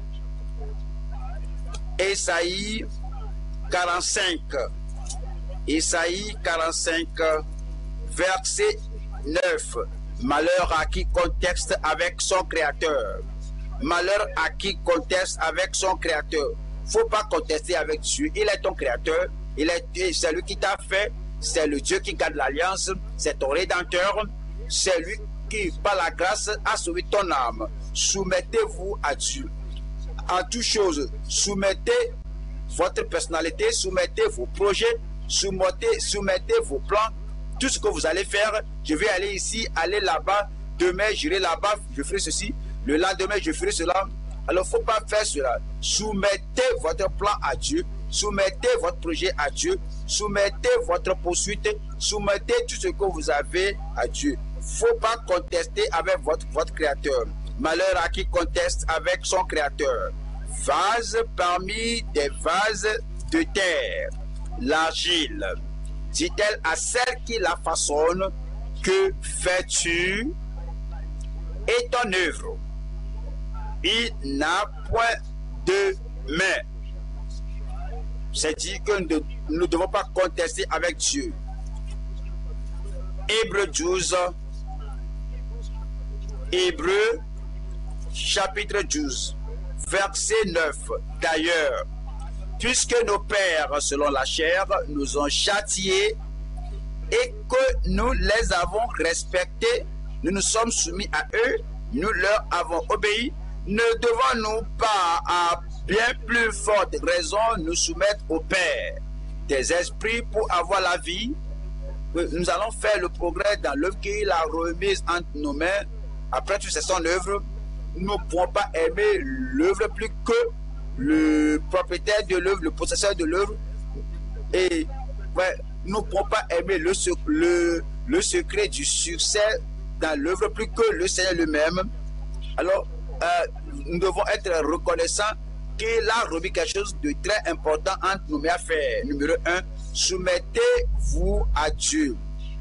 A: Ésaïe quarante-cinq. Ésaïe quarante-cinq, verset neuf. Malheur à qui conteste avec son Créateur. Malheur à qui conteste avec son Créateur. Il ne faut pas contester avec Dieu. Il est ton Créateur. Il est, c'est lui qui t'a fait. C'est le Dieu qui garde l'alliance. C'est ton Rédempteur. C'est lui qui, par la grâce, a sauvé ton âme. Soumettez-vous à Dieu. En toute chose, soumettez votre personnalité, soumettez vos projets, soumettez, soumettez vos plans, tout ce que vous allez faire. Je vais aller ici, aller là-bas. Demain, j'irai là-bas, je ferai ceci. Le lendemain, je ferai cela. Alors, il ne faut pas faire cela. Soumettez votre plan à Dieu. Soumettez votre projet à Dieu. Soumettez votre poursuite. Soumettez tout ce que vous avez à Dieu. Il ne faut pas contester avec votre, votre Créateur. Malheur à qui conteste avec son Créateur. Vase parmi des vases de terre. L'argile, dit-elle à celle qui la façonne, que fais-tu? Et ton œuvre, il n'a point de main. C'est dit que nous ne devons pas contester avec Dieu. Hébreux douze, Hébreux chapitre douze, verset neuf. D'ailleurs, puisque nos pères, selon la chair, nous ont châtiés et que nous les avons respectés, nous nous sommes soumis à eux, nous leur avons obéi, ne devons-nous pas, à bien plus forte raison, nous soumettre au Père des esprits pour avoir la vie? Nous allons faire le progrès dans l'œuvre qu'il a remise entre nos mains. Après tout, c'est son œuvre. Nous ne pouvons pas aimer l'œuvre plus que le propriétaire de l'œuvre, le possesseur de l'œuvre. Et ouais, nous ne pouvons pas aimer le, le, le secret du succès dans l'œuvre plus que le Seigneur lui-même. Alors, euh, nous devons être reconnaissants qu'il a remis quelque chose de très important entre nos mains à faire. Numéro un, soumettez-vous à Dieu.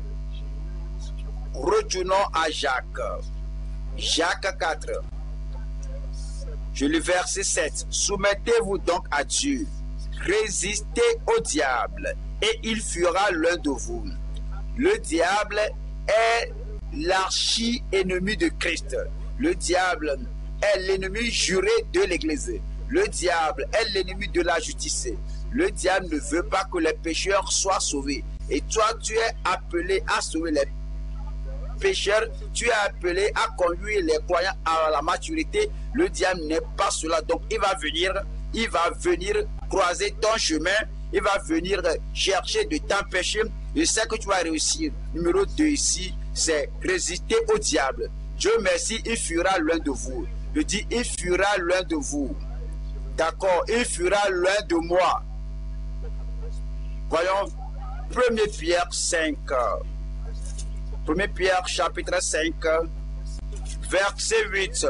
A: Retournons à Jacques. Jacques quatre. Je lis verset sept. Soumettez-vous donc à Dieu. Résistez au diable et il fuira l'un de vous. Le diable est l'archi-ennemi de Christ. Le diable est l'ennemi juré de l'Église. Le diable est l'ennemi de la justice. Le diable ne veut pas que les pécheurs soient sauvés. Et toi, tu es appelé à sauver les pécheurs. Tu es appelé à conduire les croyants à la maturité. Le diable n'est pas cela. Donc, il va venir, il va venir croiser ton chemin. Il va venir chercher de t'empêcher. Je sais que tu vas réussir. Numéro deux ici, c'est résister au diable. Dieu merci, il fuira loin de vous. Je dis, il fuira loin de vous. D'accord, il fuira loin de moi. Voyons, première Pierre cinq. première Pierre chapitre cinq, verset huit.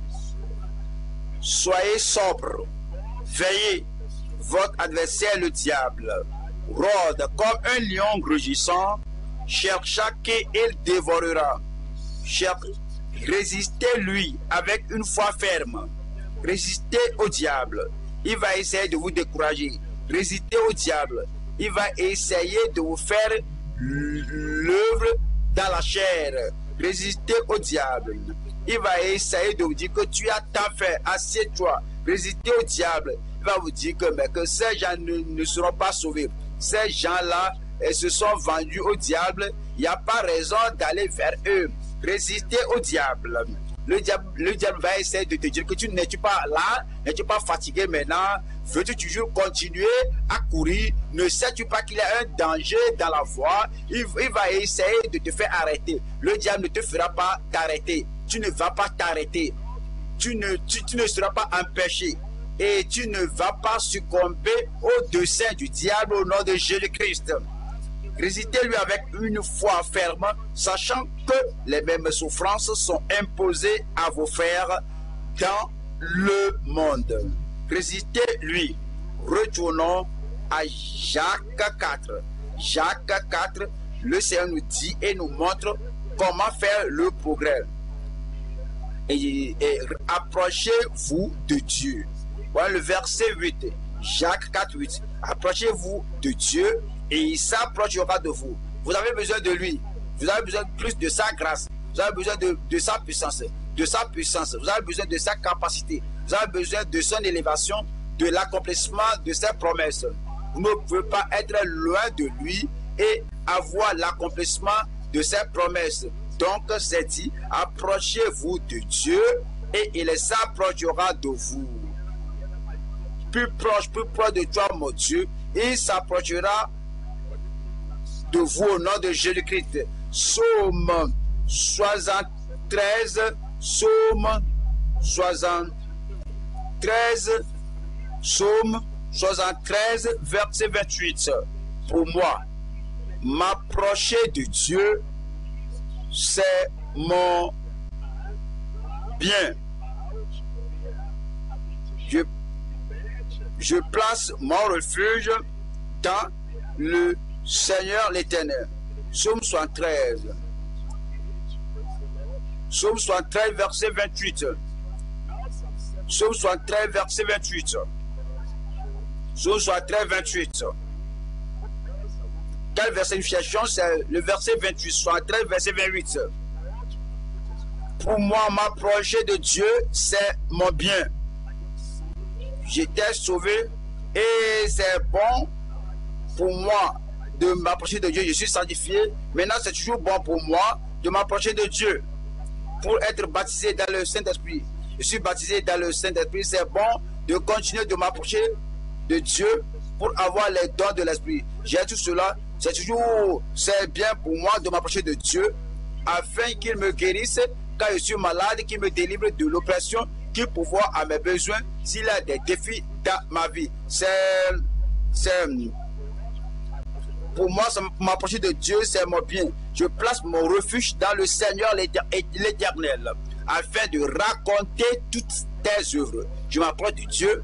A: Soyez sobres, veillez, votre adversaire le diable rôde comme un lion rugissant, chercha qui il dévorera. Cher... Résistez-lui avec une foi ferme. Résistez au diable. Il va essayer de vous décourager. Résistez au diable. Il va essayer de vous faire l'œuvre dans la chair. Résistez au diable. Il va essayer de vous dire que tu as tant fait. Assieds-toi. Résistez au diable. Il va vous dire que, mais que ces gens ne, ne seront pas sauvés. Ces gens-là se sont vendus au diable. Il n'y a pas raison d'aller vers eux. Résistez au diable. Le diable, le diable va essayer de te dire que tu n'es pas là, n'es-tu pas fatigué maintenant, veux-tu toujours continuer à courir, ne sais-tu pas qu'il y a un danger dans la voie, il, il va essayer de te faire arrêter. Le diable ne te fera pas t'arrêter, tu ne vas pas t'arrêter, tu ne, tu, tu ne seras pas empêché et tu ne vas pas succomber au dessein du diable au nom de Jésus-Christ. Résistez-lui avec une foi ferme, sachant que les mêmes souffrances sont imposées à vos frères dans le monde. Résistez-lui. Retournons à Jacques quatre. Jacques quatre, le Seigneur nous dit et nous montre comment faire le progrès. Et, et approchez-vous de Dieu. Voilà le verset huit. Jacques quatre, huit. Approchez-vous de Dieu et il s'approchera de vous. Vous avez besoin de lui. Vous avez besoin plus de sa grâce. Vous avez besoin de, de sa puissance. De sa puissance. Vous avez besoin de sa capacité. Vous avez besoin de son élévation, de l'accomplissement de ses promesses. Vous ne pouvez pas être loin de lui et avoir l'accomplissement de ses promesses. Donc, c'est dit, approchez-vous de Dieu et il s'approchera de vous. Plus proche, plus proche de toi, mon Dieu, il s'approchera de vous au nom de Jésus-Christ. Psaume soixante-treize, Psaume soixante-treize, Psaume soixante-treize, verset vingt-huit. Pour moi, m'approcher de Dieu, c'est mon bien. Je, je place mon refuge dans le Seigneur l'Éternel. Psaume soixante-treize. Psaume soixante-treize, verset vingt-huit. Psaume soixante-treize, verset vingt-huit. Psaume soixante-treize, vingt-huit. Quel verset nous cherchons? C'est le verset vingt-huit. soixante-treize, verset vingt-huit. Pour moi, m'approcher de Dieu, c'est mon bien. J'étais sauvé et c'est bon pour moi de m'approcher de Dieu. Je suis sanctifié. Maintenant, c'est toujours bon pour moi de m'approcher de Dieu pour être baptisé dans le Saint-Esprit. Je suis baptisé dans le Saint-Esprit. C'est bon de continuer de m'approcher de Dieu pour avoir les dons de l'Esprit. J'ai tout cela. C'est toujours, c'est bien pour moi de m'approcher de Dieu afin qu'il me guérisse quand je suis malade, qu'il me délivre de l'oppression, qu'il pourvoie à mes besoins s'il y a des défis dans ma vie. C'est, c'est pour moi, m'approcher de Dieu, c'est mon bien. Je place mon refuge dans le Seigneur l'Éternel afin de raconter toutes tes œuvres. Je m'approche de Dieu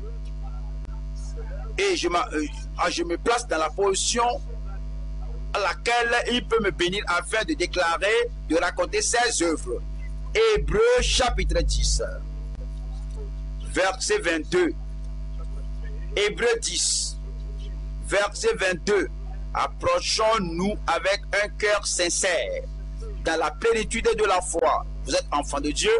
A: et je, je me place dans la position à laquelle il peut me bénir afin de déclarer, de raconter ses œuvres. Hébreux chapitre dix, verset vingt-deux. Hébreux dix, verset vingt-deux. Approchons-nous avec un cœur sincère, dans la plénitude de la foi. Vous êtes enfant de Dieu,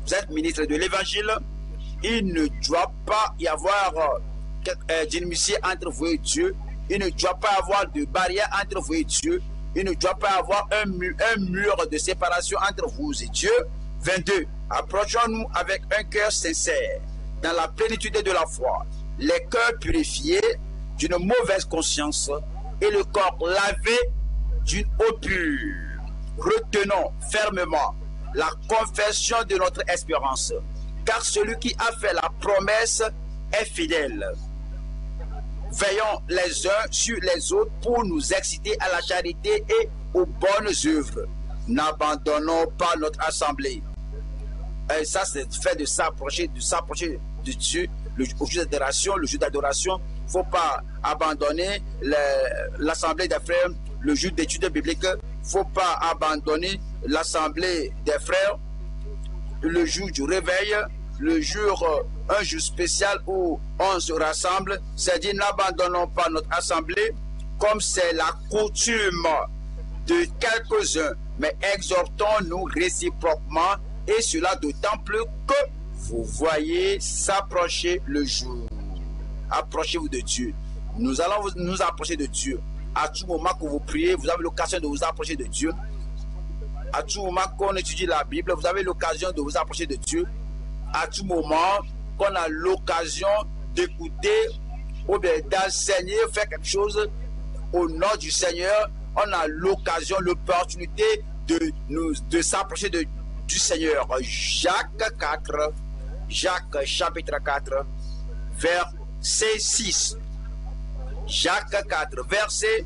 A: vous êtes ministre de l'évangile, il ne doit pas y avoir euh, d'inimitié entre vous et Dieu. Il ne doit pas y avoir de barrière entre vous et Dieu. Il ne doit pas y avoir un mur, un mur de séparation entre vous et Dieu. vingt-deux. Approchons-nous avec un cœur sincère, dans la plénitude de la foi, les cœurs purifiés d'une mauvaise conscience et le corps lavé d'une eau pure. Retenons fermement la confession de notre espérance, car celui qui a fait la promesse est fidèle. Veillons les uns sur les autres pour nous exciter à la charité et aux bonnes œuvres. N'abandonnons pas notre assemblée. Et ça, c'est le fait de s'approcher, de s'approcher de Dieu, le, au jour d'adoration, le jour d'adoration. Il ne faut pas abandonner l'assemblée des frères, le jour d'études bibliques. Il ne faut pas abandonner l'assemblée des frères, le jour du réveil, le jour, un jour spécial où on se rassemble. C'est-à-dire, n'abandonnons pas notre assemblée comme c'est la coutume de quelques-uns, mais exhortons-nous réciproquement, et cela d'autant plus que vous voyez s'approcher le jour. Approchez-vous de Dieu. Nous allons vous, nous approcher de Dieu. À tout moment que vous priez, vous avez l'occasion de vous approcher de Dieu. À tout moment qu'on étudie la Bible, vous avez l'occasion de vous approcher de Dieu. À tout moment qu'on a l'occasion d'écouter ou bien d'enseigner, faire quelque chose au nom du Seigneur, on a l'occasion, l'opportunité de, nous, de s'approcher de, du Seigneur. Jacques quatre, Jacques chapitre quatre, verset six. Jacques quatre, verset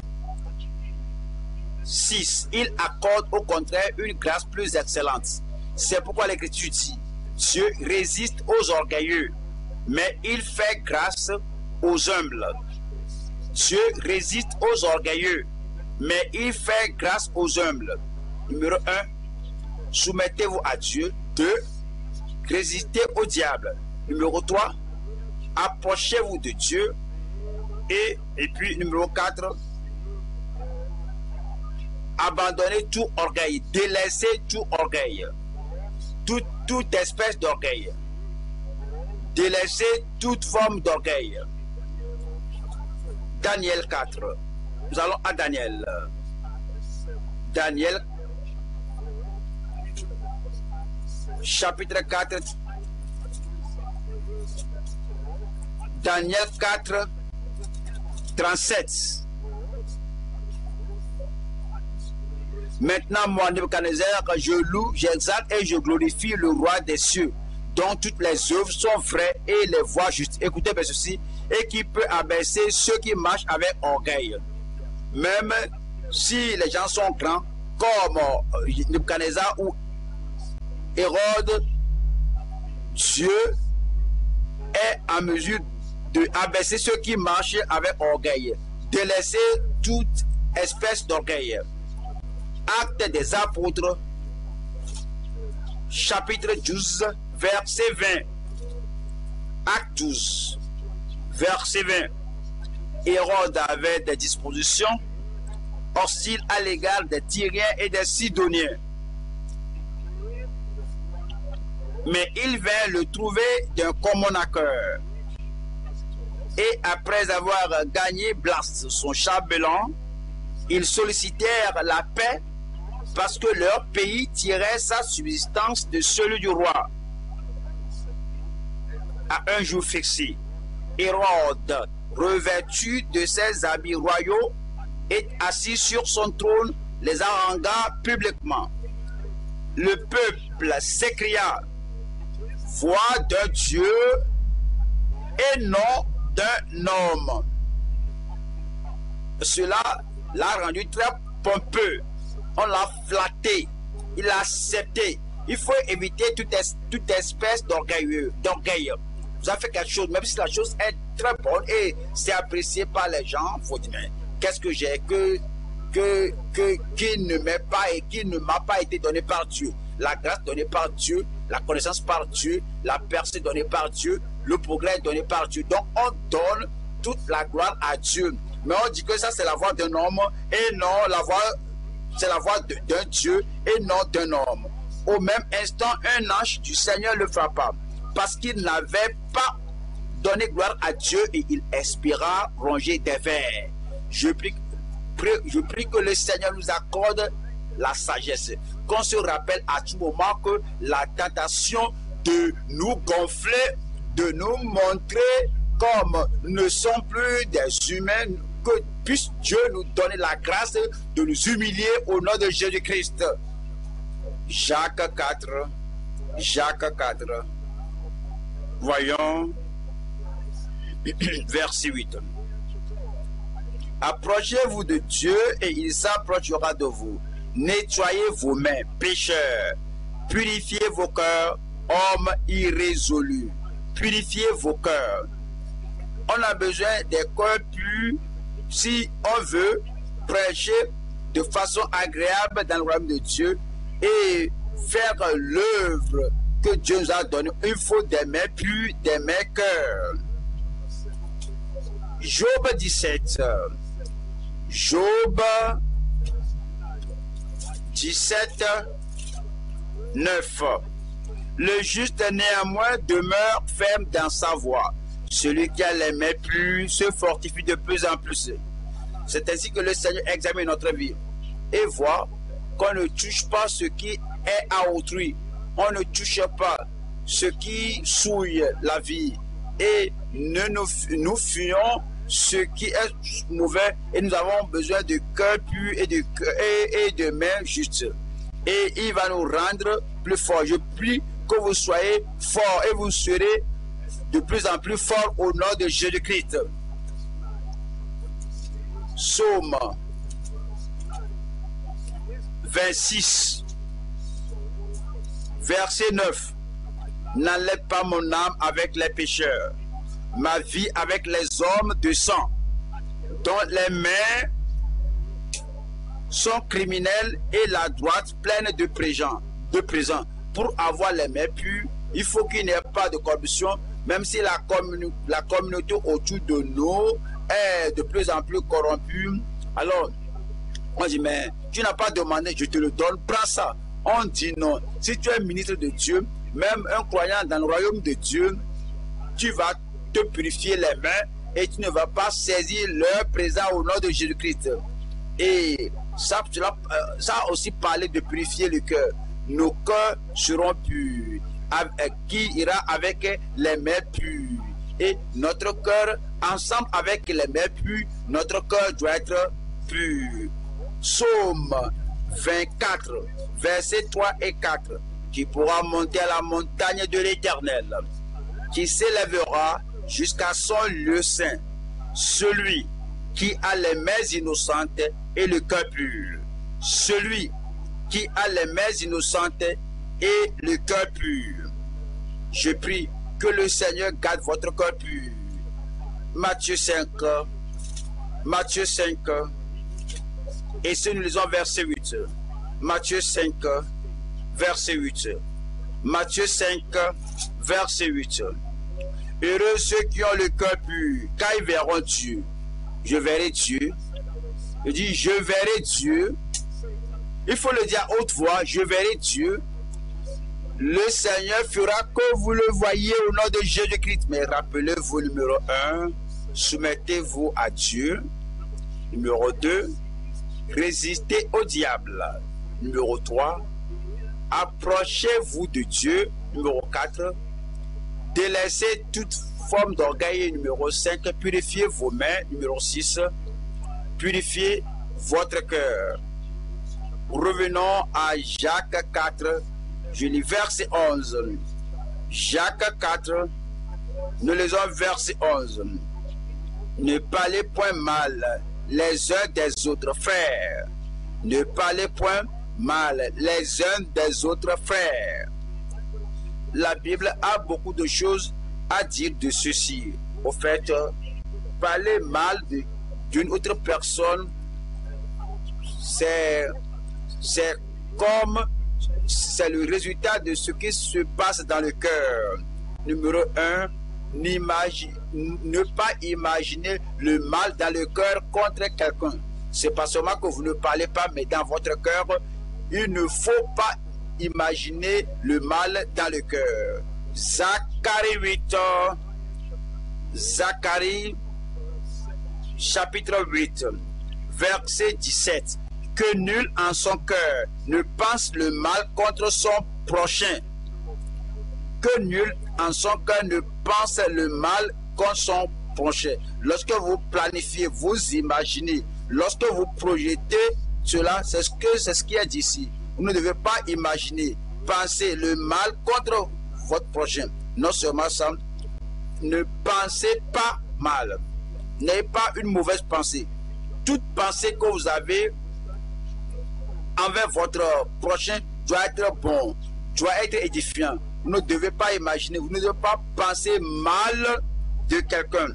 A: six. Il accorde au contraire une grâce plus excellente. C'est pourquoi l'Écriture dit: Dieu résiste aux orgueilleux, mais il fait grâce aux humbles. Dieu résiste aux orgueilleux, mais il fait grâce aux humbles. Numéro un, soumettez-vous à Dieu. deux, résistez au diable. Numéro trois, approchez-vous de Dieu. Et, et puis, numéro quatre, abandonnez tout orgueil, délaissez tout orgueil, tout, toute espèce d'orgueil, délaissez toute forme d'orgueil. Daniel quatre. Nous allons à Daniel. Daniel, chapitre quatre. Daniel quatre, trente-sept. Maintenant, moi, Nebuchadnezzar, je loue, j'exalte et je glorifie le roi des cieux, dont toutes les œuvres sont vraies et les voies justes. Écoutez bien ceci, et qui peut abaisser ceux qui marchent avec orgueil. Même si les gens sont grands, comme euh, Nebuchadnezzar ou Hérode, Dieu est en mesure de abaisser ceux qui marchent avec orgueil, de laisser toute espèce d'orgueil. Actes des apôtres, chapitre douze, verset vingt. Acte douze, verset vingt. Hérode avait des dispositions hostiles à l'égard des Tyriens et des Sidoniens. Mais il vint le trouver d'un commun accord. Et après avoir gagné Blas, son chambellan, ils sollicitèrent la paix parce que leur pays tirait sa subsistance de celui du roi. À un jour fixé, Hérode, revêtu de ses habits royaux et assis sur son trône, les harangua publiquement. Le peuple s'écria: voix d'un Dieu et non d'un homme. Cela l'a rendu très pompeux. On l'a flatté, il l'a accepté. Il faut éviter toute, es toute espèce d'orgueil. Vous avez fait quelque chose, même si la chose est très bonne et c'est apprécié par les gens, il faut dire, qu'est-ce que j'ai que, que, que, qui ne m'est pas et qui ne m'a pas été donné par Dieu. La grâce donnée par Dieu, la connaissance par Dieu, la percée donnée par Dieu, le progrès donné par Dieu. Donc on donne toute la gloire à Dieu. Mais on dit que ça c'est la voix d'un homme et non la voix, c'est la voix d'un Dieu et non d'un homme. au même instant, un ange du Seigneur le frappa, parce qu'il n'avait pas donné gloire à Dieu et il expira rongé des vers. Je prie, je prie que le Seigneur nous accorde la sagesse, qu'on se rappelle à tout moment que la tentation de nous gonfler, de nous montrer comme nous ne sommes plus des humains, que puisse Dieu nous donner la grâce de nous humilier au nom de Jésus-Christ. Jacques quatre, Jacques quatre, voyons, verset huit. Approchez-vous de Dieu et il s'approchera de vous. Nettoyez vos mains, pécheurs. Purifiez vos cœurs, hommes irrésolus. Purifiez vos cœurs. On a besoin des cœurs purs si on veut prêcher de façon agréable dans le royaume de Dieu et faire l'œuvre que Dieu nous a donnée. Il faut des mains pures, des mains cœurs. Job dix-sept. Job dix-sept, neuf. Le juste néanmoins demeure ferme dans sa voie. Celui qui a les mains pures se fortifie de plus en plus. C'est ainsi que le Seigneur examine notre vie et voit qu'on ne touche pas ce qui est à autrui. On ne touche pas ce qui souille la vie et ne nous, nous fuyons ce qui est mauvais et nous avons besoin de cœur pur et de, et, et de mains justes. Et il va nous rendre plus forts. Je prie que vous soyez forts et vous serez de plus en plus forts au nom de Jésus-Christ. Psaume vingt-six, verset neuf. N'enlève pas mon âme avec les pécheurs, ma vie avec les hommes de sang, dont les mains sont criminelles et la droite pleine de présents. De présents. Pour avoir les mains pures, il faut qu'il n'y ait pas de corruption, même si la, commune, la communauté autour de nous est de plus en plus corrompue. Alors, on dit, mais tu n'as pas demandé, je te le donne, prends ça. On dit non. Si tu es ministre de Dieu, même un croyant dans le royaume de Dieu, tu vas te purifier les mains et tu ne vas pas saisir leur présent au nom de Jésus-Christ. Et ça, ça a aussi parlé de purifier le cœur. Nos cœurs seront purs, qui ira avec les mains pures. Et notre cœur, ensemble avec les mains pures, notre cœur doit être pur. Psaume vingt-quatre, versets trois et quatre. Qui pourra monter à la montagne de l'Éternel, qui s'élèvera jusqu'à son lieu saint, celui qui a les mains innocentes et le cœur pur, celui qui a les mains innocentes et le cœur pur. Je prie que le Seigneur garde votre cœur pur. Matthieu cinq, Matthieu cinq, et si nous lisons verset huit, Matthieu cinq, verset huit. Matthieu cinq, verset huit. Heureux ceux qui ont le cœur pur, car ils verront Dieu. Je verrai Dieu. Je dis, je verrai Dieu. Il faut le dire à haute voix, je verrai Dieu. Le Seigneur fera que vous le voyez au nom de Jésus-Christ. Mais rappelez-vous, numéro un, soumettez-vous à Dieu. Numéro deux, résistez au diable. Numéro trois, approchez-vous de Dieu. Numéro quatre, délaissez toute forme d'orgueil. Numéro cinq, purifiez vos mains. Numéro six, purifiez votre cœur. Revenons à Jacques quatre, je lis verset onze. Jacques quatre, nous lisons verset onze. Ne parlez point mal les uns des autres frères. Ne parlez point mal les uns des autres frères. La Bible a beaucoup de choses à dire de ceci. Au fait, parler mal d'une autre personne, c'est c'est comme c'est le résultat de ce qui se passe dans le cœur. Numéro un, ne pas imaginer le mal dans le cœur contre quelqu'un. C'est pas seulement que vous ne parlez pas, mais dans votre cœur, il ne faut pas imaginer le mal dans le cœur. Zacharie huit, Zacharie chapitre huit, verset dix-sept. Que nul en son cœur ne pense le mal contre son prochain. Que nul en son cœur ne pense le mal contre son prochain. Lorsque vous planifiez, vous imaginez, lorsque vous projetez cela, c'est ce que c'est ce qui est dit ici. Vous ne devez pas imaginer, penser le mal contre votre prochain. Non seulement ça, ne pensez pas mal. N'ayez pas une mauvaise pensée. Toute pensée que vous avez envers votre prochain doit être bon, doit être édifiant. Vous ne devez pas imaginer, vous ne devez pas penser mal de quelqu'un.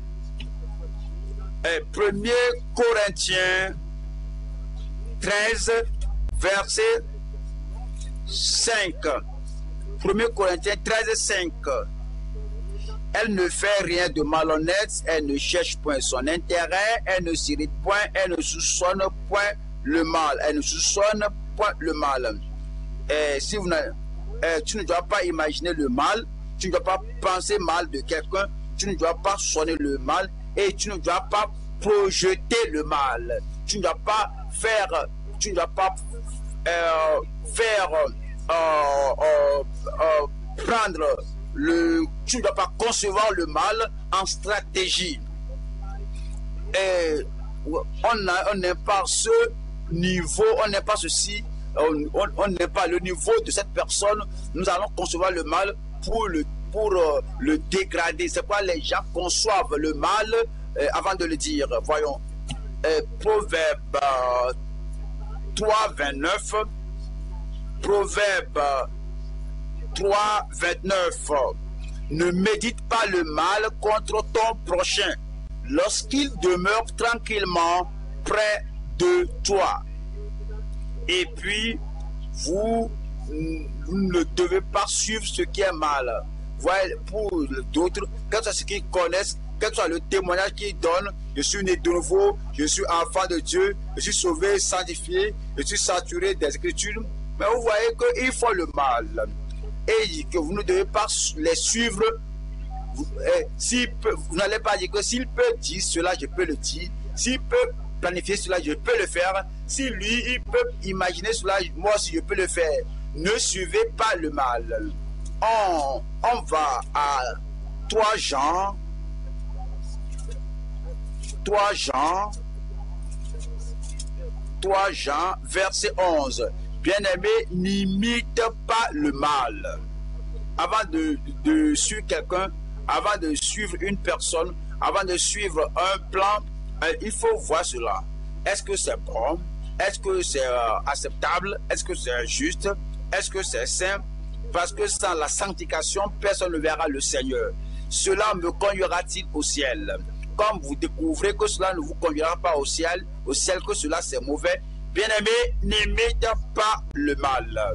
A: premier Corinthiens treize, verset cinq. premier Corinthiens treize, cinq. Elle ne fait rien de malhonnête, elle ne cherche point son intérêt, elle ne s'irrite point, elle ne soupçonne point le mal. Elle ne soupçonne point le mal. Et si vous eh, tu ne dois pas imaginer le mal, tu ne dois pas penser mal de quelqu'un, tu ne dois pas soigner le mal et tu ne dois pas projeter le mal. Tu ne dois pas faire, tu ne dois pas euh, faire euh, euh, euh, prendre le, tu ne dois pas concevoir le mal en stratégie. Et on n'est pas ce niveau, on n'est pas ceci, on n'est pas le niveau de cette personne. Nous allons concevoir le mal pour le, pour, euh, le dégrader. C'est pourquoi les gens conçoivent le mal euh, avant de le dire. Voyons, euh, Proverbe euh, trois, vingt-neuf, Proverbe trois, vingt-neuf. Ne médite pas le mal contre ton prochain lorsqu'il demeure tranquillement près de toi. Et puis, vous, vous ne devez pas suivre ce qui est mal. Voyez, pour d'autres, quel que soit ce qu'ils connaissent, quel que soit le témoignage qu'ils donnent, je suis né de nouveau, je suis enfant de Dieu, je suis sauvé, sanctifié, je suis saturé des Écritures. Mais vous voyez qu'ils font le mal. Et que vous ne devez pas les suivre. Vous, eh, si peut, vous n'allez pas dire que s'il peut dire cela, je peux le dire. S'il peut planifier cela, je peux le faire. Si lui, il peut imaginer cela, moi aussi, je peux le faire. Ne suivez pas le mal. On, on va à trois Jean. trois Jean. trois Jean, verset onze. Bien-aimé, n'imite pas le mal. Avant de, de suivre quelqu'un, avant de suivre une personne, avant de suivre un plan, euh, il faut voir cela. Est-ce que c'est bon? Est-ce que c'est euh, acceptable? Est-ce que c'est juste? Est-ce que c'est saint? Parce que sans la sanctification, personne ne verra le Seigneur. Cela me conduira-t-il au ciel? Comme vous découvrez que cela ne vous conduira pas au ciel, au ciel que cela c'est mauvais, bien-aimé, n'imite pas le mal,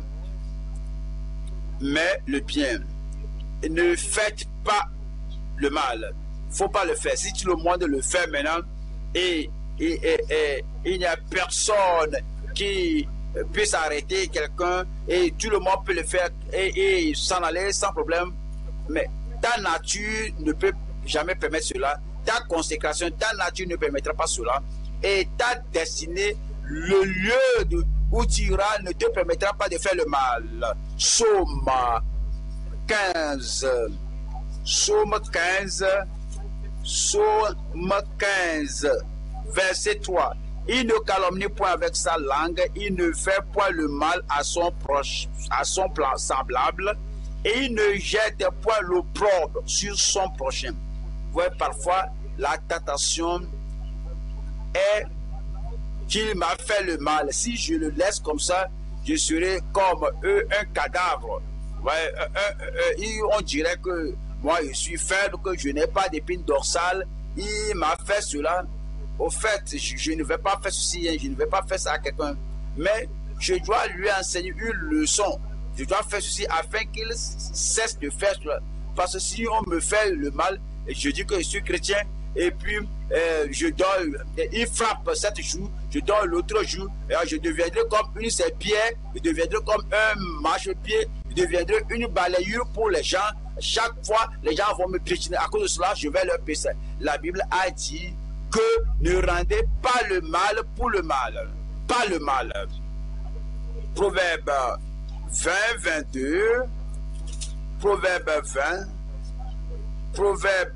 A: mais le bien. Ne faites pas le mal. Il ne faut pas le faire. Si tout le monde le fait maintenant, et, et, et, et il n'y a personne qui puisse arrêter quelqu'un, et tout le monde peut le faire et, et s'en aller sans problème, mais ta nature ne peut jamais permettre cela. Ta consécration, ta nature ne permettra pas cela. Et ta destinée, le lieu de, où tu iras ne te permettra pas de faire le mal. Psaume quinze. Psaume quinze. Psaume quinze. Verset trois. Il ne calomnie point avec sa langue, il ne fait point le mal à son proche, à son plan semblable, et il ne jette point l'opprobre sur son prochain. Vous voyez, parfois, la tentation est qu'il m'a fait le mal. Si je le laisse comme ça, je serai comme eux, un cadavre. Ouais, euh, euh, euh, on dirait que moi, je suis faible, que je n'ai pas d'épine dorsale. Il m'a fait cela. Au fait, je, je ne vais pas faire ceci, hein, je ne vais pas faire ça à quelqu'un. Mais je dois lui enseigner une leçon. Je dois faire ceci afin qu'il cesse de faire cela. Parce que si on me fait le mal, et je dis que je suis chrétien, et puis euh, je donne, il frappe cette joue, je donne l'autre joue, et je deviendrai comme une serpillère, je deviendrai comme un marchepied, je deviendrai une balayure pour les gens. Chaque fois, les gens vont me piétiner. À cause de cela, je vais leur pécher. La Bible a dit que ne rendez pas le mal pour le mal. Pas le mal. Proverbe vingt, vingt-deux. Proverbe vingt. Proverbe,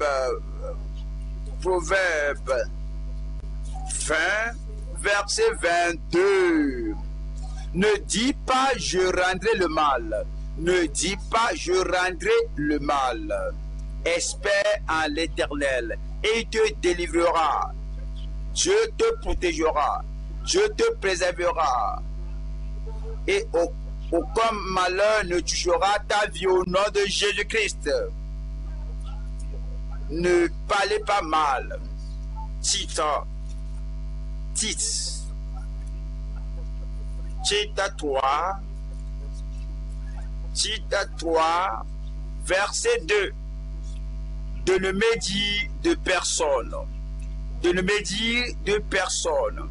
A: Proverbe vingt, verset vingt-deux. Ne dis pas je rendrai le mal. Ne dis pas je rendrai le mal. Espère en l'Éternel et il te délivrera. Dieu te protégera. Dieu te préservera. Et aucun malheur ne touchera ta vie au nom de Jésus-Christ. Ne parlez pas mal. Tite, Tite, Tite trois, Tite trois, verset deux. De ne médire de personne. De ne médire de personne.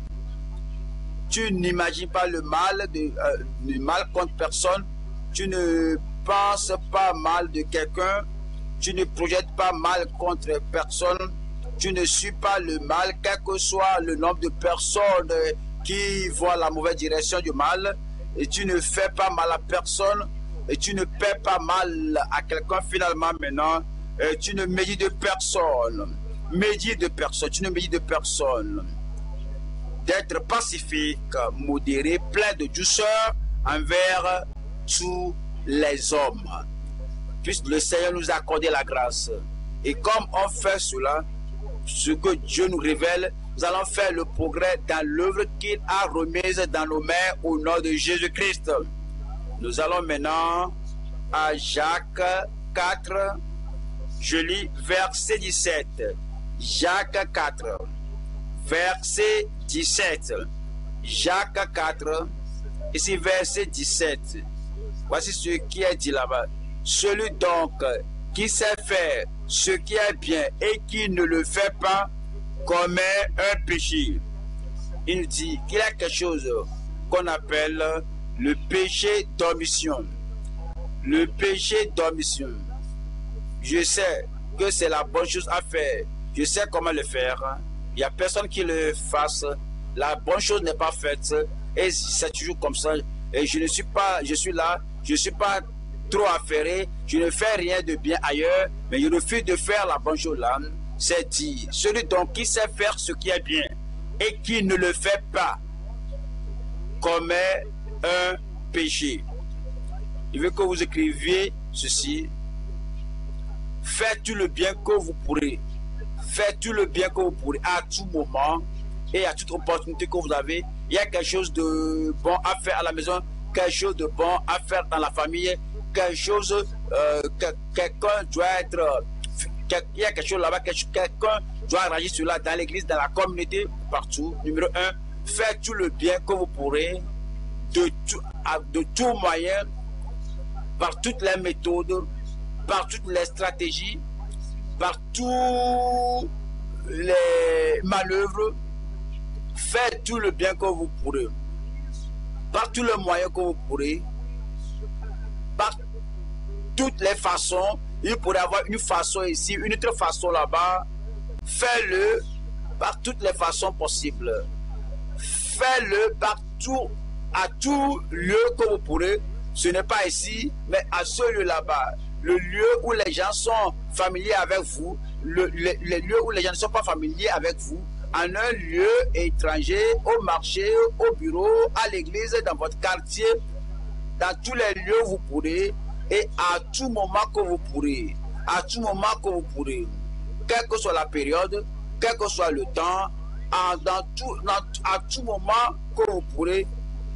A: Tu n'imagines pas le mal, de, euh, le mal contre personne. Tu ne penses pas mal de quelqu'un. Tu ne projettes pas mal contre personne. Tu ne suis pas le mal, quel que soit le nombre de personnes qui vont à la mauvaise direction du mal. Et tu ne fais pas mal à personne. Et tu ne perds pas mal à quelqu'un finalement maintenant. Et tu ne médites de personne. Médite de personne. Tu ne médites de personne. D'être pacifique, modéré, plein de douceur envers tous les hommes. Puisque le Seigneur nous a accordé la grâce. Et comme on fait cela, ce que Dieu nous révèle, nous allons faire le progrès dans l'œuvre qu'il a remise dans nos mains au nom de Jésus-Christ. Nous allons maintenant à Jacques quatre, je lis verset dix-sept. Jacques quatre, verset dix-sept. Jacques quatre, ici verset dix-sept. Voici ce qui est dit là-bas. Celui donc qui sait faire ce qui est bien et qui ne le fait pas commet un péché. Il nous dit qu'il y a quelque chose qu'on appelle le péché d'omission. Le péché d'omission. Je sais que c'est la bonne chose à faire. Je sais comment le faire. Il n'y a personne qui le fasse. La bonne chose n'est pas faite. Et c'est toujours comme ça. Et je ne suis pas, je suis là, je ne suis pas trop affairé, je ne fais rien de bien ailleurs, mais je refuse de faire la bonne chose là. C'est dit, celui donc qui sait faire ce qui est bien et qui ne le fait pas commet un péché. Je veux que vous écriviez ceci. Faites tout le bien que vous pourrez. Faites tout le bien que vous pourrez à tout moment et à toute opportunité que vous avez. Il y a quelque chose de bon à faire à la maison, quelque chose de bon à faire dans la famille, quelque chose, euh, que, quelqu'un doit être, il y a quelque chose là-bas, quelqu'un doit réagir sur cela dans l'église, dans la communauté, partout. Numéro un, faites tout le bien que vous pourrez, de tout, de tout moyen, par toutes les méthodes, par toutes les stratégies, par tous les manœuvres. Faites tout le bien que vous pourrez, par tous les moyens que vous pourrez, par toutes les façons. Il pourrait y avoir une façon ici, une autre façon là-bas. Faites-le par toutes les façons possibles. Faites-le partout, à tout lieu que vous pourrez. Ce n'est pas ici, mais à ce lieu là-bas. Le lieu où les gens sont familiers avec vous, le, le, le lieu où les gens ne sont pas familiers avec vous, en un lieu étranger, au marché, au bureau, à l'église, dans votre quartier, dans tous les lieux où vous pourrez, et à tout moment que vous pourrez, à tout moment que vous pourrez, quelle que soit la période, quel que soit le temps, à, dans tout, dans, à tout moment que vous pourrez,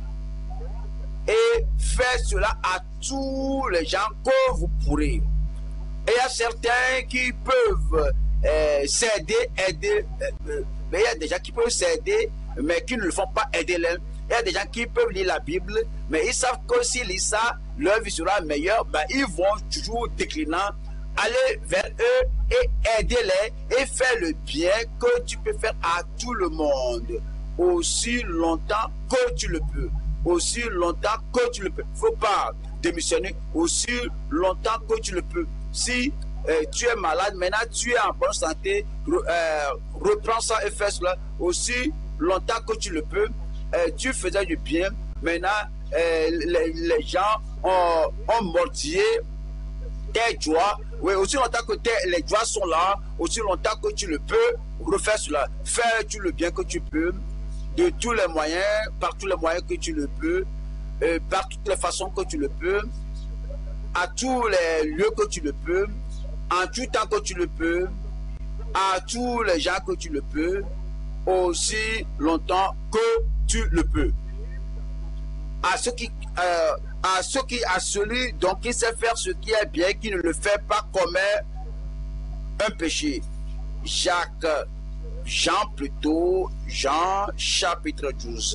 A: et faire cela à tous les gens que vous pourrez. Et il y a certains qui peuvent euh, s'aider, aider, euh, mais il y a des gens qui peuvent s'aider, mais qui ne le font pas aider l'un. Il y a des gens qui peuvent lire la Bible, mais ils savent que s'ils lisent ça, leur vie sera meilleure. Ben, ils vont toujours déclinant aller vers eux et aider-les et faire le bien que tu peux faire à tout le monde, aussi longtemps que tu le peux, aussi longtemps que tu le peux. Il ne faut pas démissionner aussi longtemps que tu le peux. Si euh, tu es malade, maintenant tu es en bonne santé, euh, reprends ça et fais cela aussi longtemps que tu le peux. Euh, tu faisais du bien, maintenant euh, les, les gens ont, ont mortier tes joies. Oui, aussi longtemps que tes, les joies sont là, aussi longtemps que tu le peux, refaire cela. Fais-tu le bien que tu peux, de tous les moyens, par tous les moyens que tu le peux, euh, par toutes les façons que tu le peux, à tous les lieux que tu le peux, en tout temps que tu le peux, à tous les gens que tu le peux, aussi longtemps que tu le peux. À ceux qui, euh, à ceux qui, à celui donc qui sait faire ce qui est bien, qui ne le fait pas, commet un péché. Jacques, Jean plutôt, Jean chapitre douze.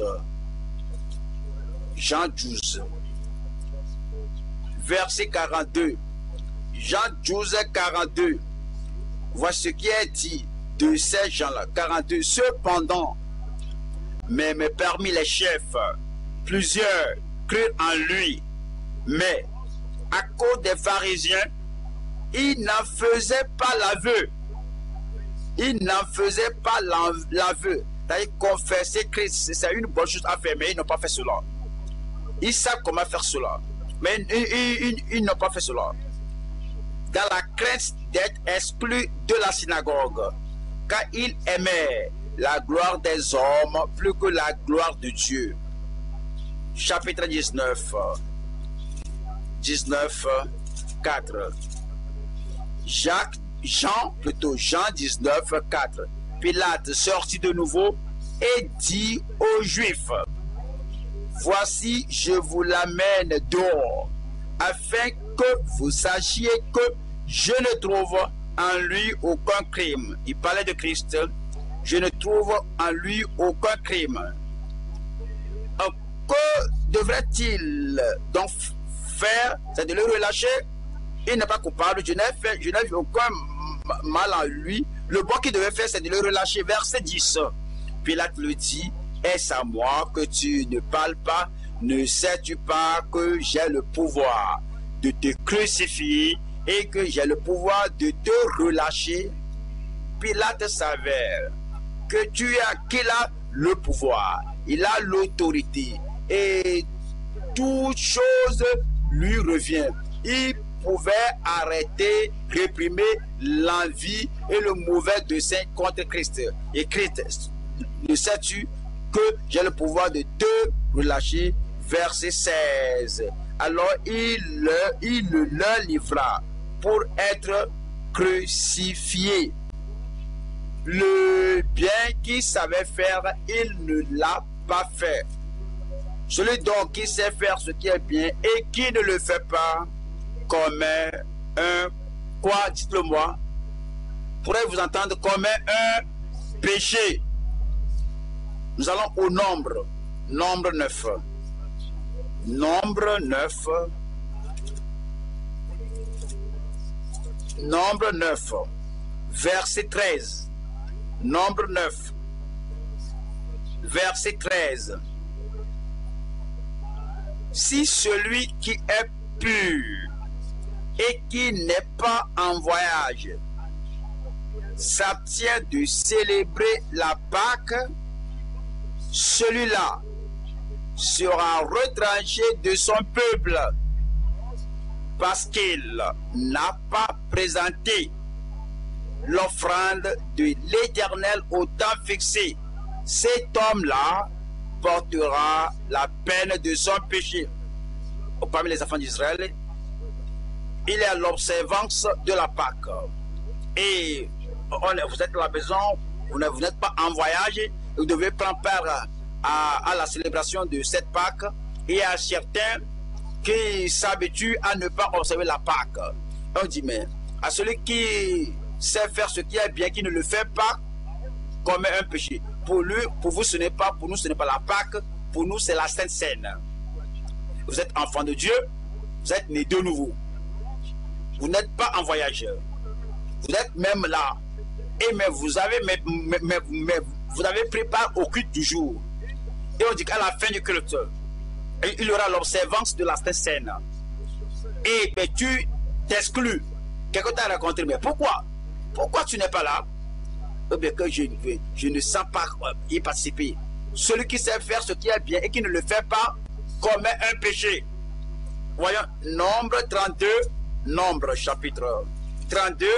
A: Jean douze. Verset quarante-deux. Jean douze, quarante-deux. Voici ce qui est dit de ces gens-là. quarante-deux. Cependant, mais, mais parmi les chefs, plusieurs crurent en lui, mais à cause des pharisiens, ils n'en faisaient pas l'aveu. Ils n'en faisaient pas l'aveu. C'est-à-dire confesser Christ, c'est une bonne chose à faire, mais ils n'ont pas fait cela. Ils savent comment faire cela, mais ils, ils, ils, ils n'ont pas fait cela. Dans la crainte d'être exclus de la synagogue, car ils aimaient la gloire des hommes plus que la gloire de Dieu. Chapitre dix-neuf. dix-neuf, quatre. Jacques, Jean, plutôt Jean dix-neuf, quatre. Pilate sortit de nouveau et dit aux Juifs, voici, je vous l'amène dehors, afin que vous sachiez que je ne trouve en lui aucun crime. Il parlait de Christ. Je ne trouve en lui aucun crime. Que devrait-il donc faire? C'est de le relâcher. Il n'est pas coupable. Je n'ai fait, je n'ai vu aucun mal en lui. Le bon qu'il devait faire, c'est de le relâcher. Verset dix. Pilate le dit, est-ce à moi que tu ne parles pas? Ne sais-tu pas que j'ai le pouvoir de te crucifier et que j'ai le pouvoir de te relâcher? Pilate s'avère que tu as qu'il a le pouvoir, il a l'autorité et toute chose lui revient. Il pouvait arrêter, réprimer l'envie et le mauvais dessein contre Christ. Et Christ, ne sais-tu que j'ai le pouvoir de te relâcher? Verset seize. Alors il, il le livra pour être crucifié. Le bien qu'il savait faire, il ne l'a pas fait. Celui donc qui sait faire ce qui est bien et qui ne le fait pas, commet un, quoi, dites-le moi, pourrais vous entendre, commet un péché. Nous allons au nombre, nombre neuf. Nombre neuf. Nombre neuf. Verset treize. Nombre neuf. Verset treize. Si celui qui est pur et qui n'est pas en voyage s'abstient de célébrer la Pâque, celui-là sera retranché de son peuple parce qu'il n'a pas présenté l'offrande de l'Éternel au temps fixé. Cet homme-là portera la peine de son péché. Parmi les enfants d'Israël, il est à l'observance de la Pâque. Et on, vous êtes à la maison, vous n'êtes pas en voyage, vous devez prendre part à, à la célébration de cette Pâque. Et à certains qui s'habituent à ne pas observer la Pâque. On dit, mais à celui qui sait faire ce qui est bien, qui ne le fait pas, commet un péché. Pour lui, pour vous, ce n'est pas, pour nous, ce n'est pas la Pâque, pour nous, c'est la Sainte Seine. Vous êtes enfant de Dieu, vous êtes né de nouveau. vous n'êtes pas un voyageur. Vous êtes même là. Et mais vous avez, mais, mais, mais, mais vous avez pris part au culte du jour. Et on dit qu'à la fin du culte, il y aura l'observance de la scène. Et mais tu t'exclus. Quelqu'un t'a raconté, mais pourquoi? Pourquoi tu n'es pas là? Eh bien, que je, je ne sens pas y participer. Celui qui sait faire ce qui est bien et qui ne le fait pas commet un péché. Voyons, Nombre trente-deux, Nombre chapitre trente-deux,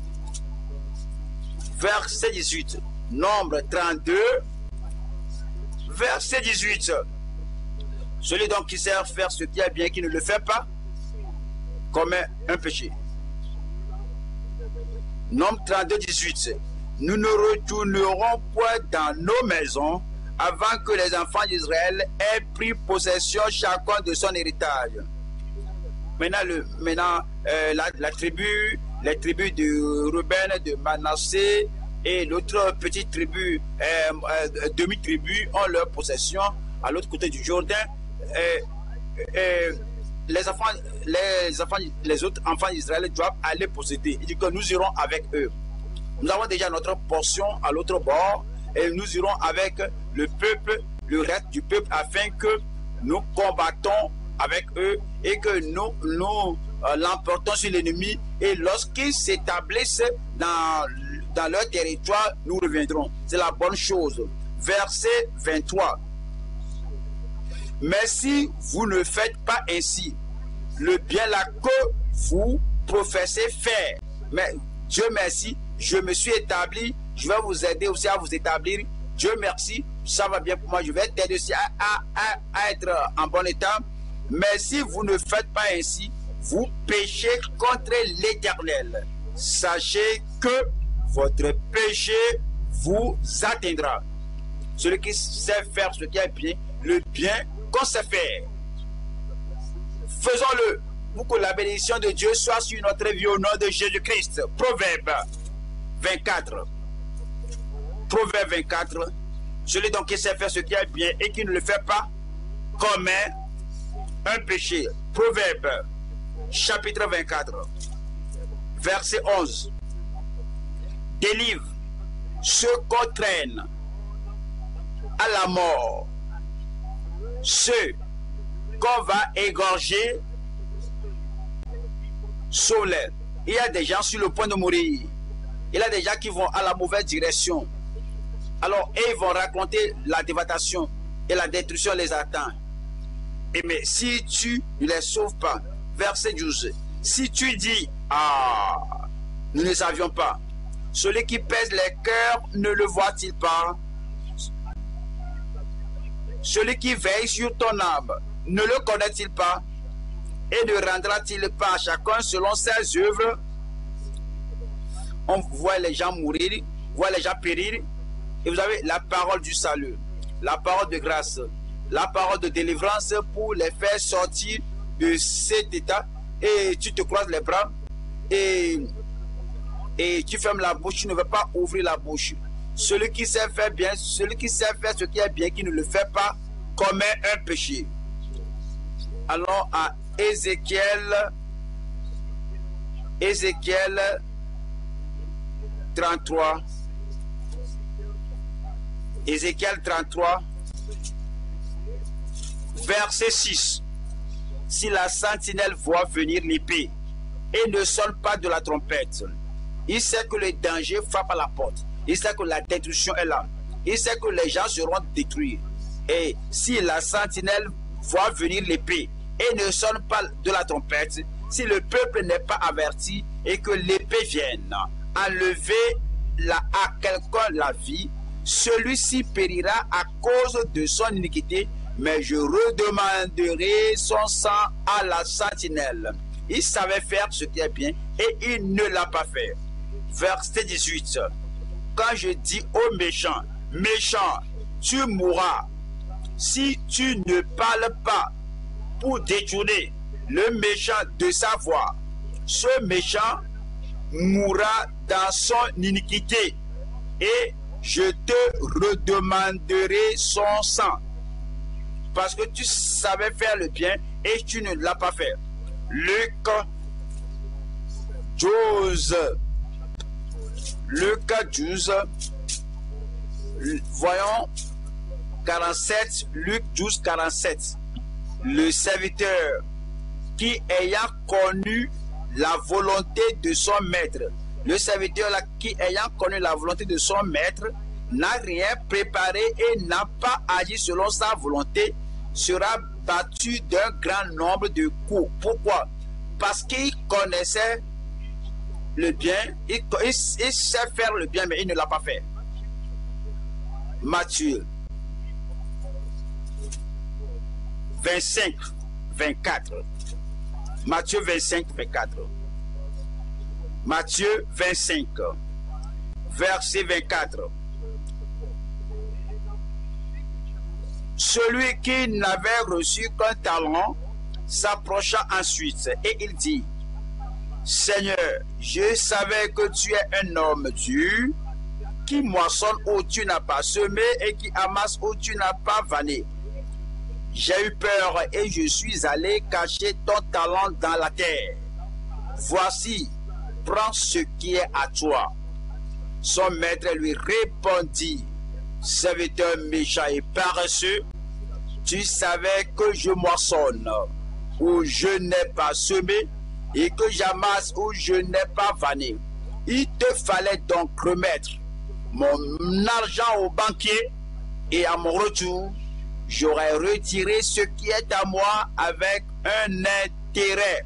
A: verset dix-huit. Nombre trente-deux, verset dix-huit. Celui donc qui sait faire ce qui est bien et qui ne le fait pas commet un péché. Nombre trente-deux, dix-huit. Nous ne retournerons point dans nos maisons avant que les enfants d'Israël aient pris possession chacun de son héritage. Maintenant, le, maintenant euh, la, la tribu, les tribus de Ruben, de Manassé et l'autre petite tribu, euh, euh, demi-tribu, ont leur possession à l'autre côté du Jourdain. Euh, euh, les enfants, les enfants, les autres enfants d'Israël doivent aller posséder. Il dit que nous irons avec eux. Nous avons déjà notre portion à l'autre bord et nous irons avec le peuple, le reste du peuple, afin que nous combattons avec eux et que nous, nous euh, l'emportons sur l'ennemi. Et lorsqu'ils s'établissent dans, dans leur territoire, nous reviendrons. C'est la bonne chose. Verset vingt-trois. Mais si vous ne faites pas ainsi, le bien là que vous professez faire, mais Dieu merci, je me suis établi, je vais vous aider aussi à vous établir. Dieu merci, ça va bien pour moi, je vais t'aider aussi à, à, à, à être en bon état. Mais si vous ne faites pas ainsi, vous péchez contre l'Éternel. Sachez que votre péché vous atteindra. Celui qui sait faire ce qui est bien, le bien qu'on sait faire, faisons-le pour que la bénédiction de Dieu soit sur notre vie au nom de Jésus-Christ. Proverbe vingt-quatre. Proverbe vingt-quatre. Celui donc qui sait faire ce qui est bien et qui ne le fait pas commet un péché. Proverbe chapitre vingt-quatre, verset onze. Délivre ceux qu'on traîne à la mort, ceux qu'on va égorger, sauve-les. Il y a des gens sur le point de mourir. Il y a des gens qui vont à la mauvaise direction. Alors, et ils vont raconter la dévastation et la destruction les attend. Et mais si tu ne les sauves pas, verset douze, si tu dis, ah, nous ne savions pas, celui qui pèse les cœurs ne le voit-il pas? Celui qui veille sur ton âme ne le connaît-il pas? Et ne rendra-t-il pas à chacun selon ses œuvres? On voit les gens mourir, on voit les gens périr. Et vous avez la parole du salut, la parole de grâce, la parole de délivrance pour les faire sortir de cet état. Et tu te croises les bras et, et tu fermes la bouche, tu ne veux pas ouvrir la bouche. Celui qui sait faire bien, celui qui sait faire ce qui est bien, qui ne le fait pas, commet un péché. Allons à Ézéchiel, Ézéchiel trente-trois. Ézéchiel trente-trois, verset six. Si la sentinelle voit venir l'épée et ne sonne pas de la trompette, il sait que le danger frappe à la porte. Il sait que la destruction est là. Il sait que les gens seront détruits. Et si la sentinelle voit venir l'épée et ne sonne pas de la trompette, si le peuple n'est pas averti et que l'épée vienne enlever la, à quelqu'un la vie, celui-ci périra à cause de son iniquité, mais je redemanderai son sang à la sentinelle. Il savait faire ce qui est bien et il ne l'a pas fait. Verset dix-huit. Quand je dis aux méchants, méchant, tu mourras, si tu ne parles pas pour détourner le méchant de sa voix, ce méchant mourra dans son iniquité et je te redemanderai son sang. Parce que tu savais faire le bien et tu ne l'as pas fait. Luc douze. Luc douze. Voyons quarante-sept. Luc douze, quarante-sept. Le serviteur qui ayant connu la volonté de son maître, le serviteur là, qui ayant connu la volonté de son maître, n'a rien préparé et n'a pas agi selon sa volonté, sera battu d'un grand nombre de coups. Pourquoi? Parce qu'il connaissait le bien, il, il, il sait faire le bien, mais il ne l'a pas fait. Matthieu vingt-cinq, vingt-quatre. Matthieu vingt-cinq, vingt-quatre. Matthieu vingt-cinq, verset vingt-quatre. Celui qui n'avait reçu qu'un talent s'approcha ensuite et il dit: Seigneur, je savais que tu es un homme dur, qui moissonne où tu n'as pas semé et qui amasse où tu n'as pas vanné. J'ai eu peur et je suis allé cacher ton talent dans la terre. Voici, prends ce qui est à toi. Son maître lui répondit: Serviteur méchant et paresseux, tu savais que je moissonne où je n'ai pas semé et que j'amasse où je n'ai pas vanné. Il te fallait donc remettre mon argent au banquier et à mon retour, j'aurais retiré ce qui est à moi avec un intérêt.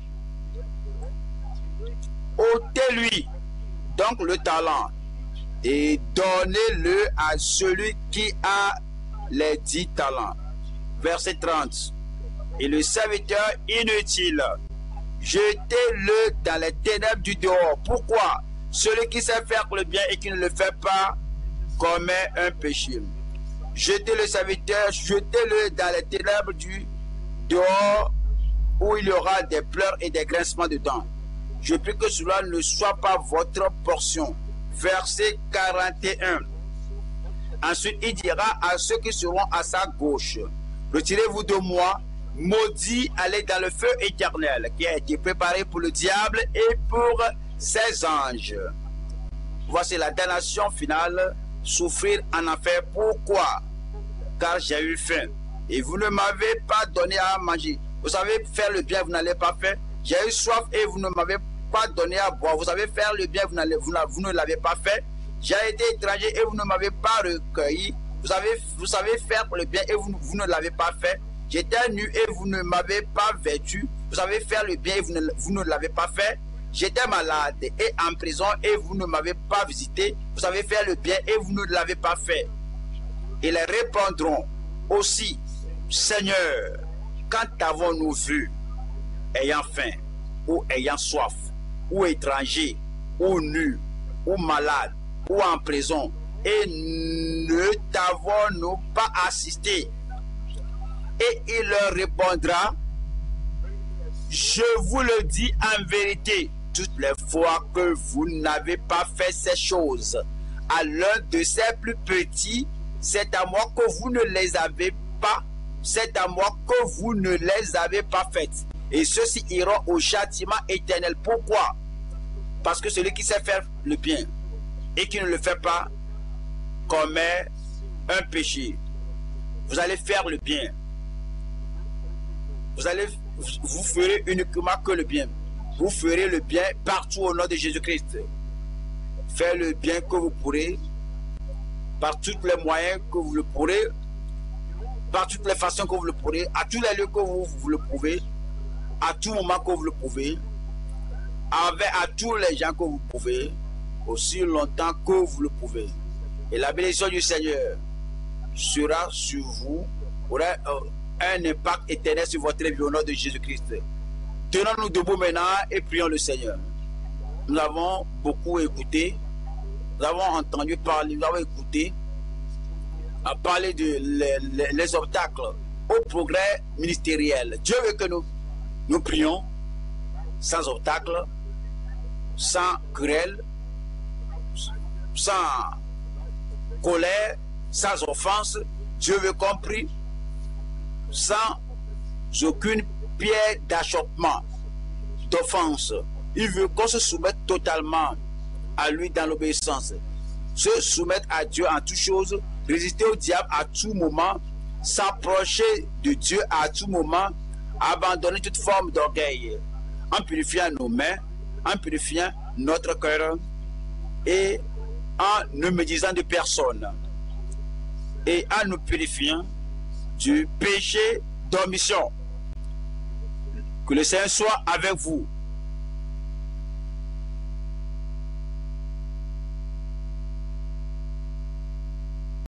A: ôtez-lui donc le talent et donnez-le à celui qui a les dix talents. Verset trente. Et le serviteur inutile, jetez-le dans les ténèbres du dehors. Pourquoi? Celui qui sait faire le bien et qui ne le fait pas commet un péché. Jetez le serviteur, jetez-le dans les ténèbres du dehors, où il y aura des pleurs et des grincements de dents. Je prie que cela ne soit pas votre portion. Verset quarante et un. Ensuite, il dira à ceux qui seront à sa gauche: retirez-vous de moi, maudits, allez dans le feu éternel qui a été préparé pour le diable et pour ses anges. Voici la damnation finale, souffrir en enfer. Pourquoi? Car j'ai eu faim et vous ne m'avez pas donné à manger. Vous savez faire le bien, vous n'allez pas faire. J'ai eu soif et vous ne m'avez pas donné à boire. Vous savez faire le bien, vous, vous, vous ne l'avez pas fait. J'ai été étranger et vous ne m'avez pas recueilli. Vous savez, vous savez faire le bien et vous, vous ne l'avez pas fait. J'étais nu et vous ne m'avez pas vêtu. Vous savez faire le bien et vous ne, vous ne l'avez pas fait. J'étais malade et en prison et vous ne m'avez pas visité. Vous savez faire le bien et vous ne l'avez pas fait. Ils répondront aussi: Seigneur, quand avons-nous vu, ayant faim, ou ayant soif, ou étranger, ou nu, ou malade, ou en prison, et ne t'avons-nous pas assisté? Et il leur répondra: je vous le dis en vérité, toutes les fois que vous n'avez pas fait ces choses à l'un de ces plus petits, c'est à moi que vous ne les avez pas, c'est à moi que vous ne les avez pas faites. Et ceux-ci iront au châtiment éternel. Pourquoi? Parce que celui qui sait faire le bien et qui ne le fait pas commet un péché. Vous allez faire le bien. Vous allez, vous ferez uniquement que le bien. Vous ferez le bien partout au nom de Jésus-Christ. Faites le bien que vous pourrez, par tous les moyens que vous le pourrez, par toutes les façons que vous le pourrez, à tous les lieux que vous, vous le pouvez, à tout moment que vous le pouvez, avec à tous les gens que vous pouvez, aussi longtemps que vous le pouvez. Et la bénédiction du Seigneur sera sur vous, aura un impact éternel sur votre vie au nom de Jésus-Christ. Tenons-nous debout maintenant et prions le Seigneur. Nous avons beaucoup écouté, nous avons entendu parler, nous avons écouté à parler de les, les, les obstacles au progrès ministériel. Dieu veut que nous nous prions sans obstacle, sans querelle, sans colère, sans offense. Dieu veut qu'on prie sans aucune pierre d'achoppement, d'offense, Il veut qu'on se soumette totalement à lui dans l'obéissance. Se soumettre à Dieu en toutes choses, résister au diable à tout moment, s'approcher de Dieu à tout moment, abandonner toute forme d'orgueil, en purifiant nos mains, en purifiant notre cœur et en ne médisant de personne et en nous purifiant du péché d'omission. Que le Seigneur soit avec vous.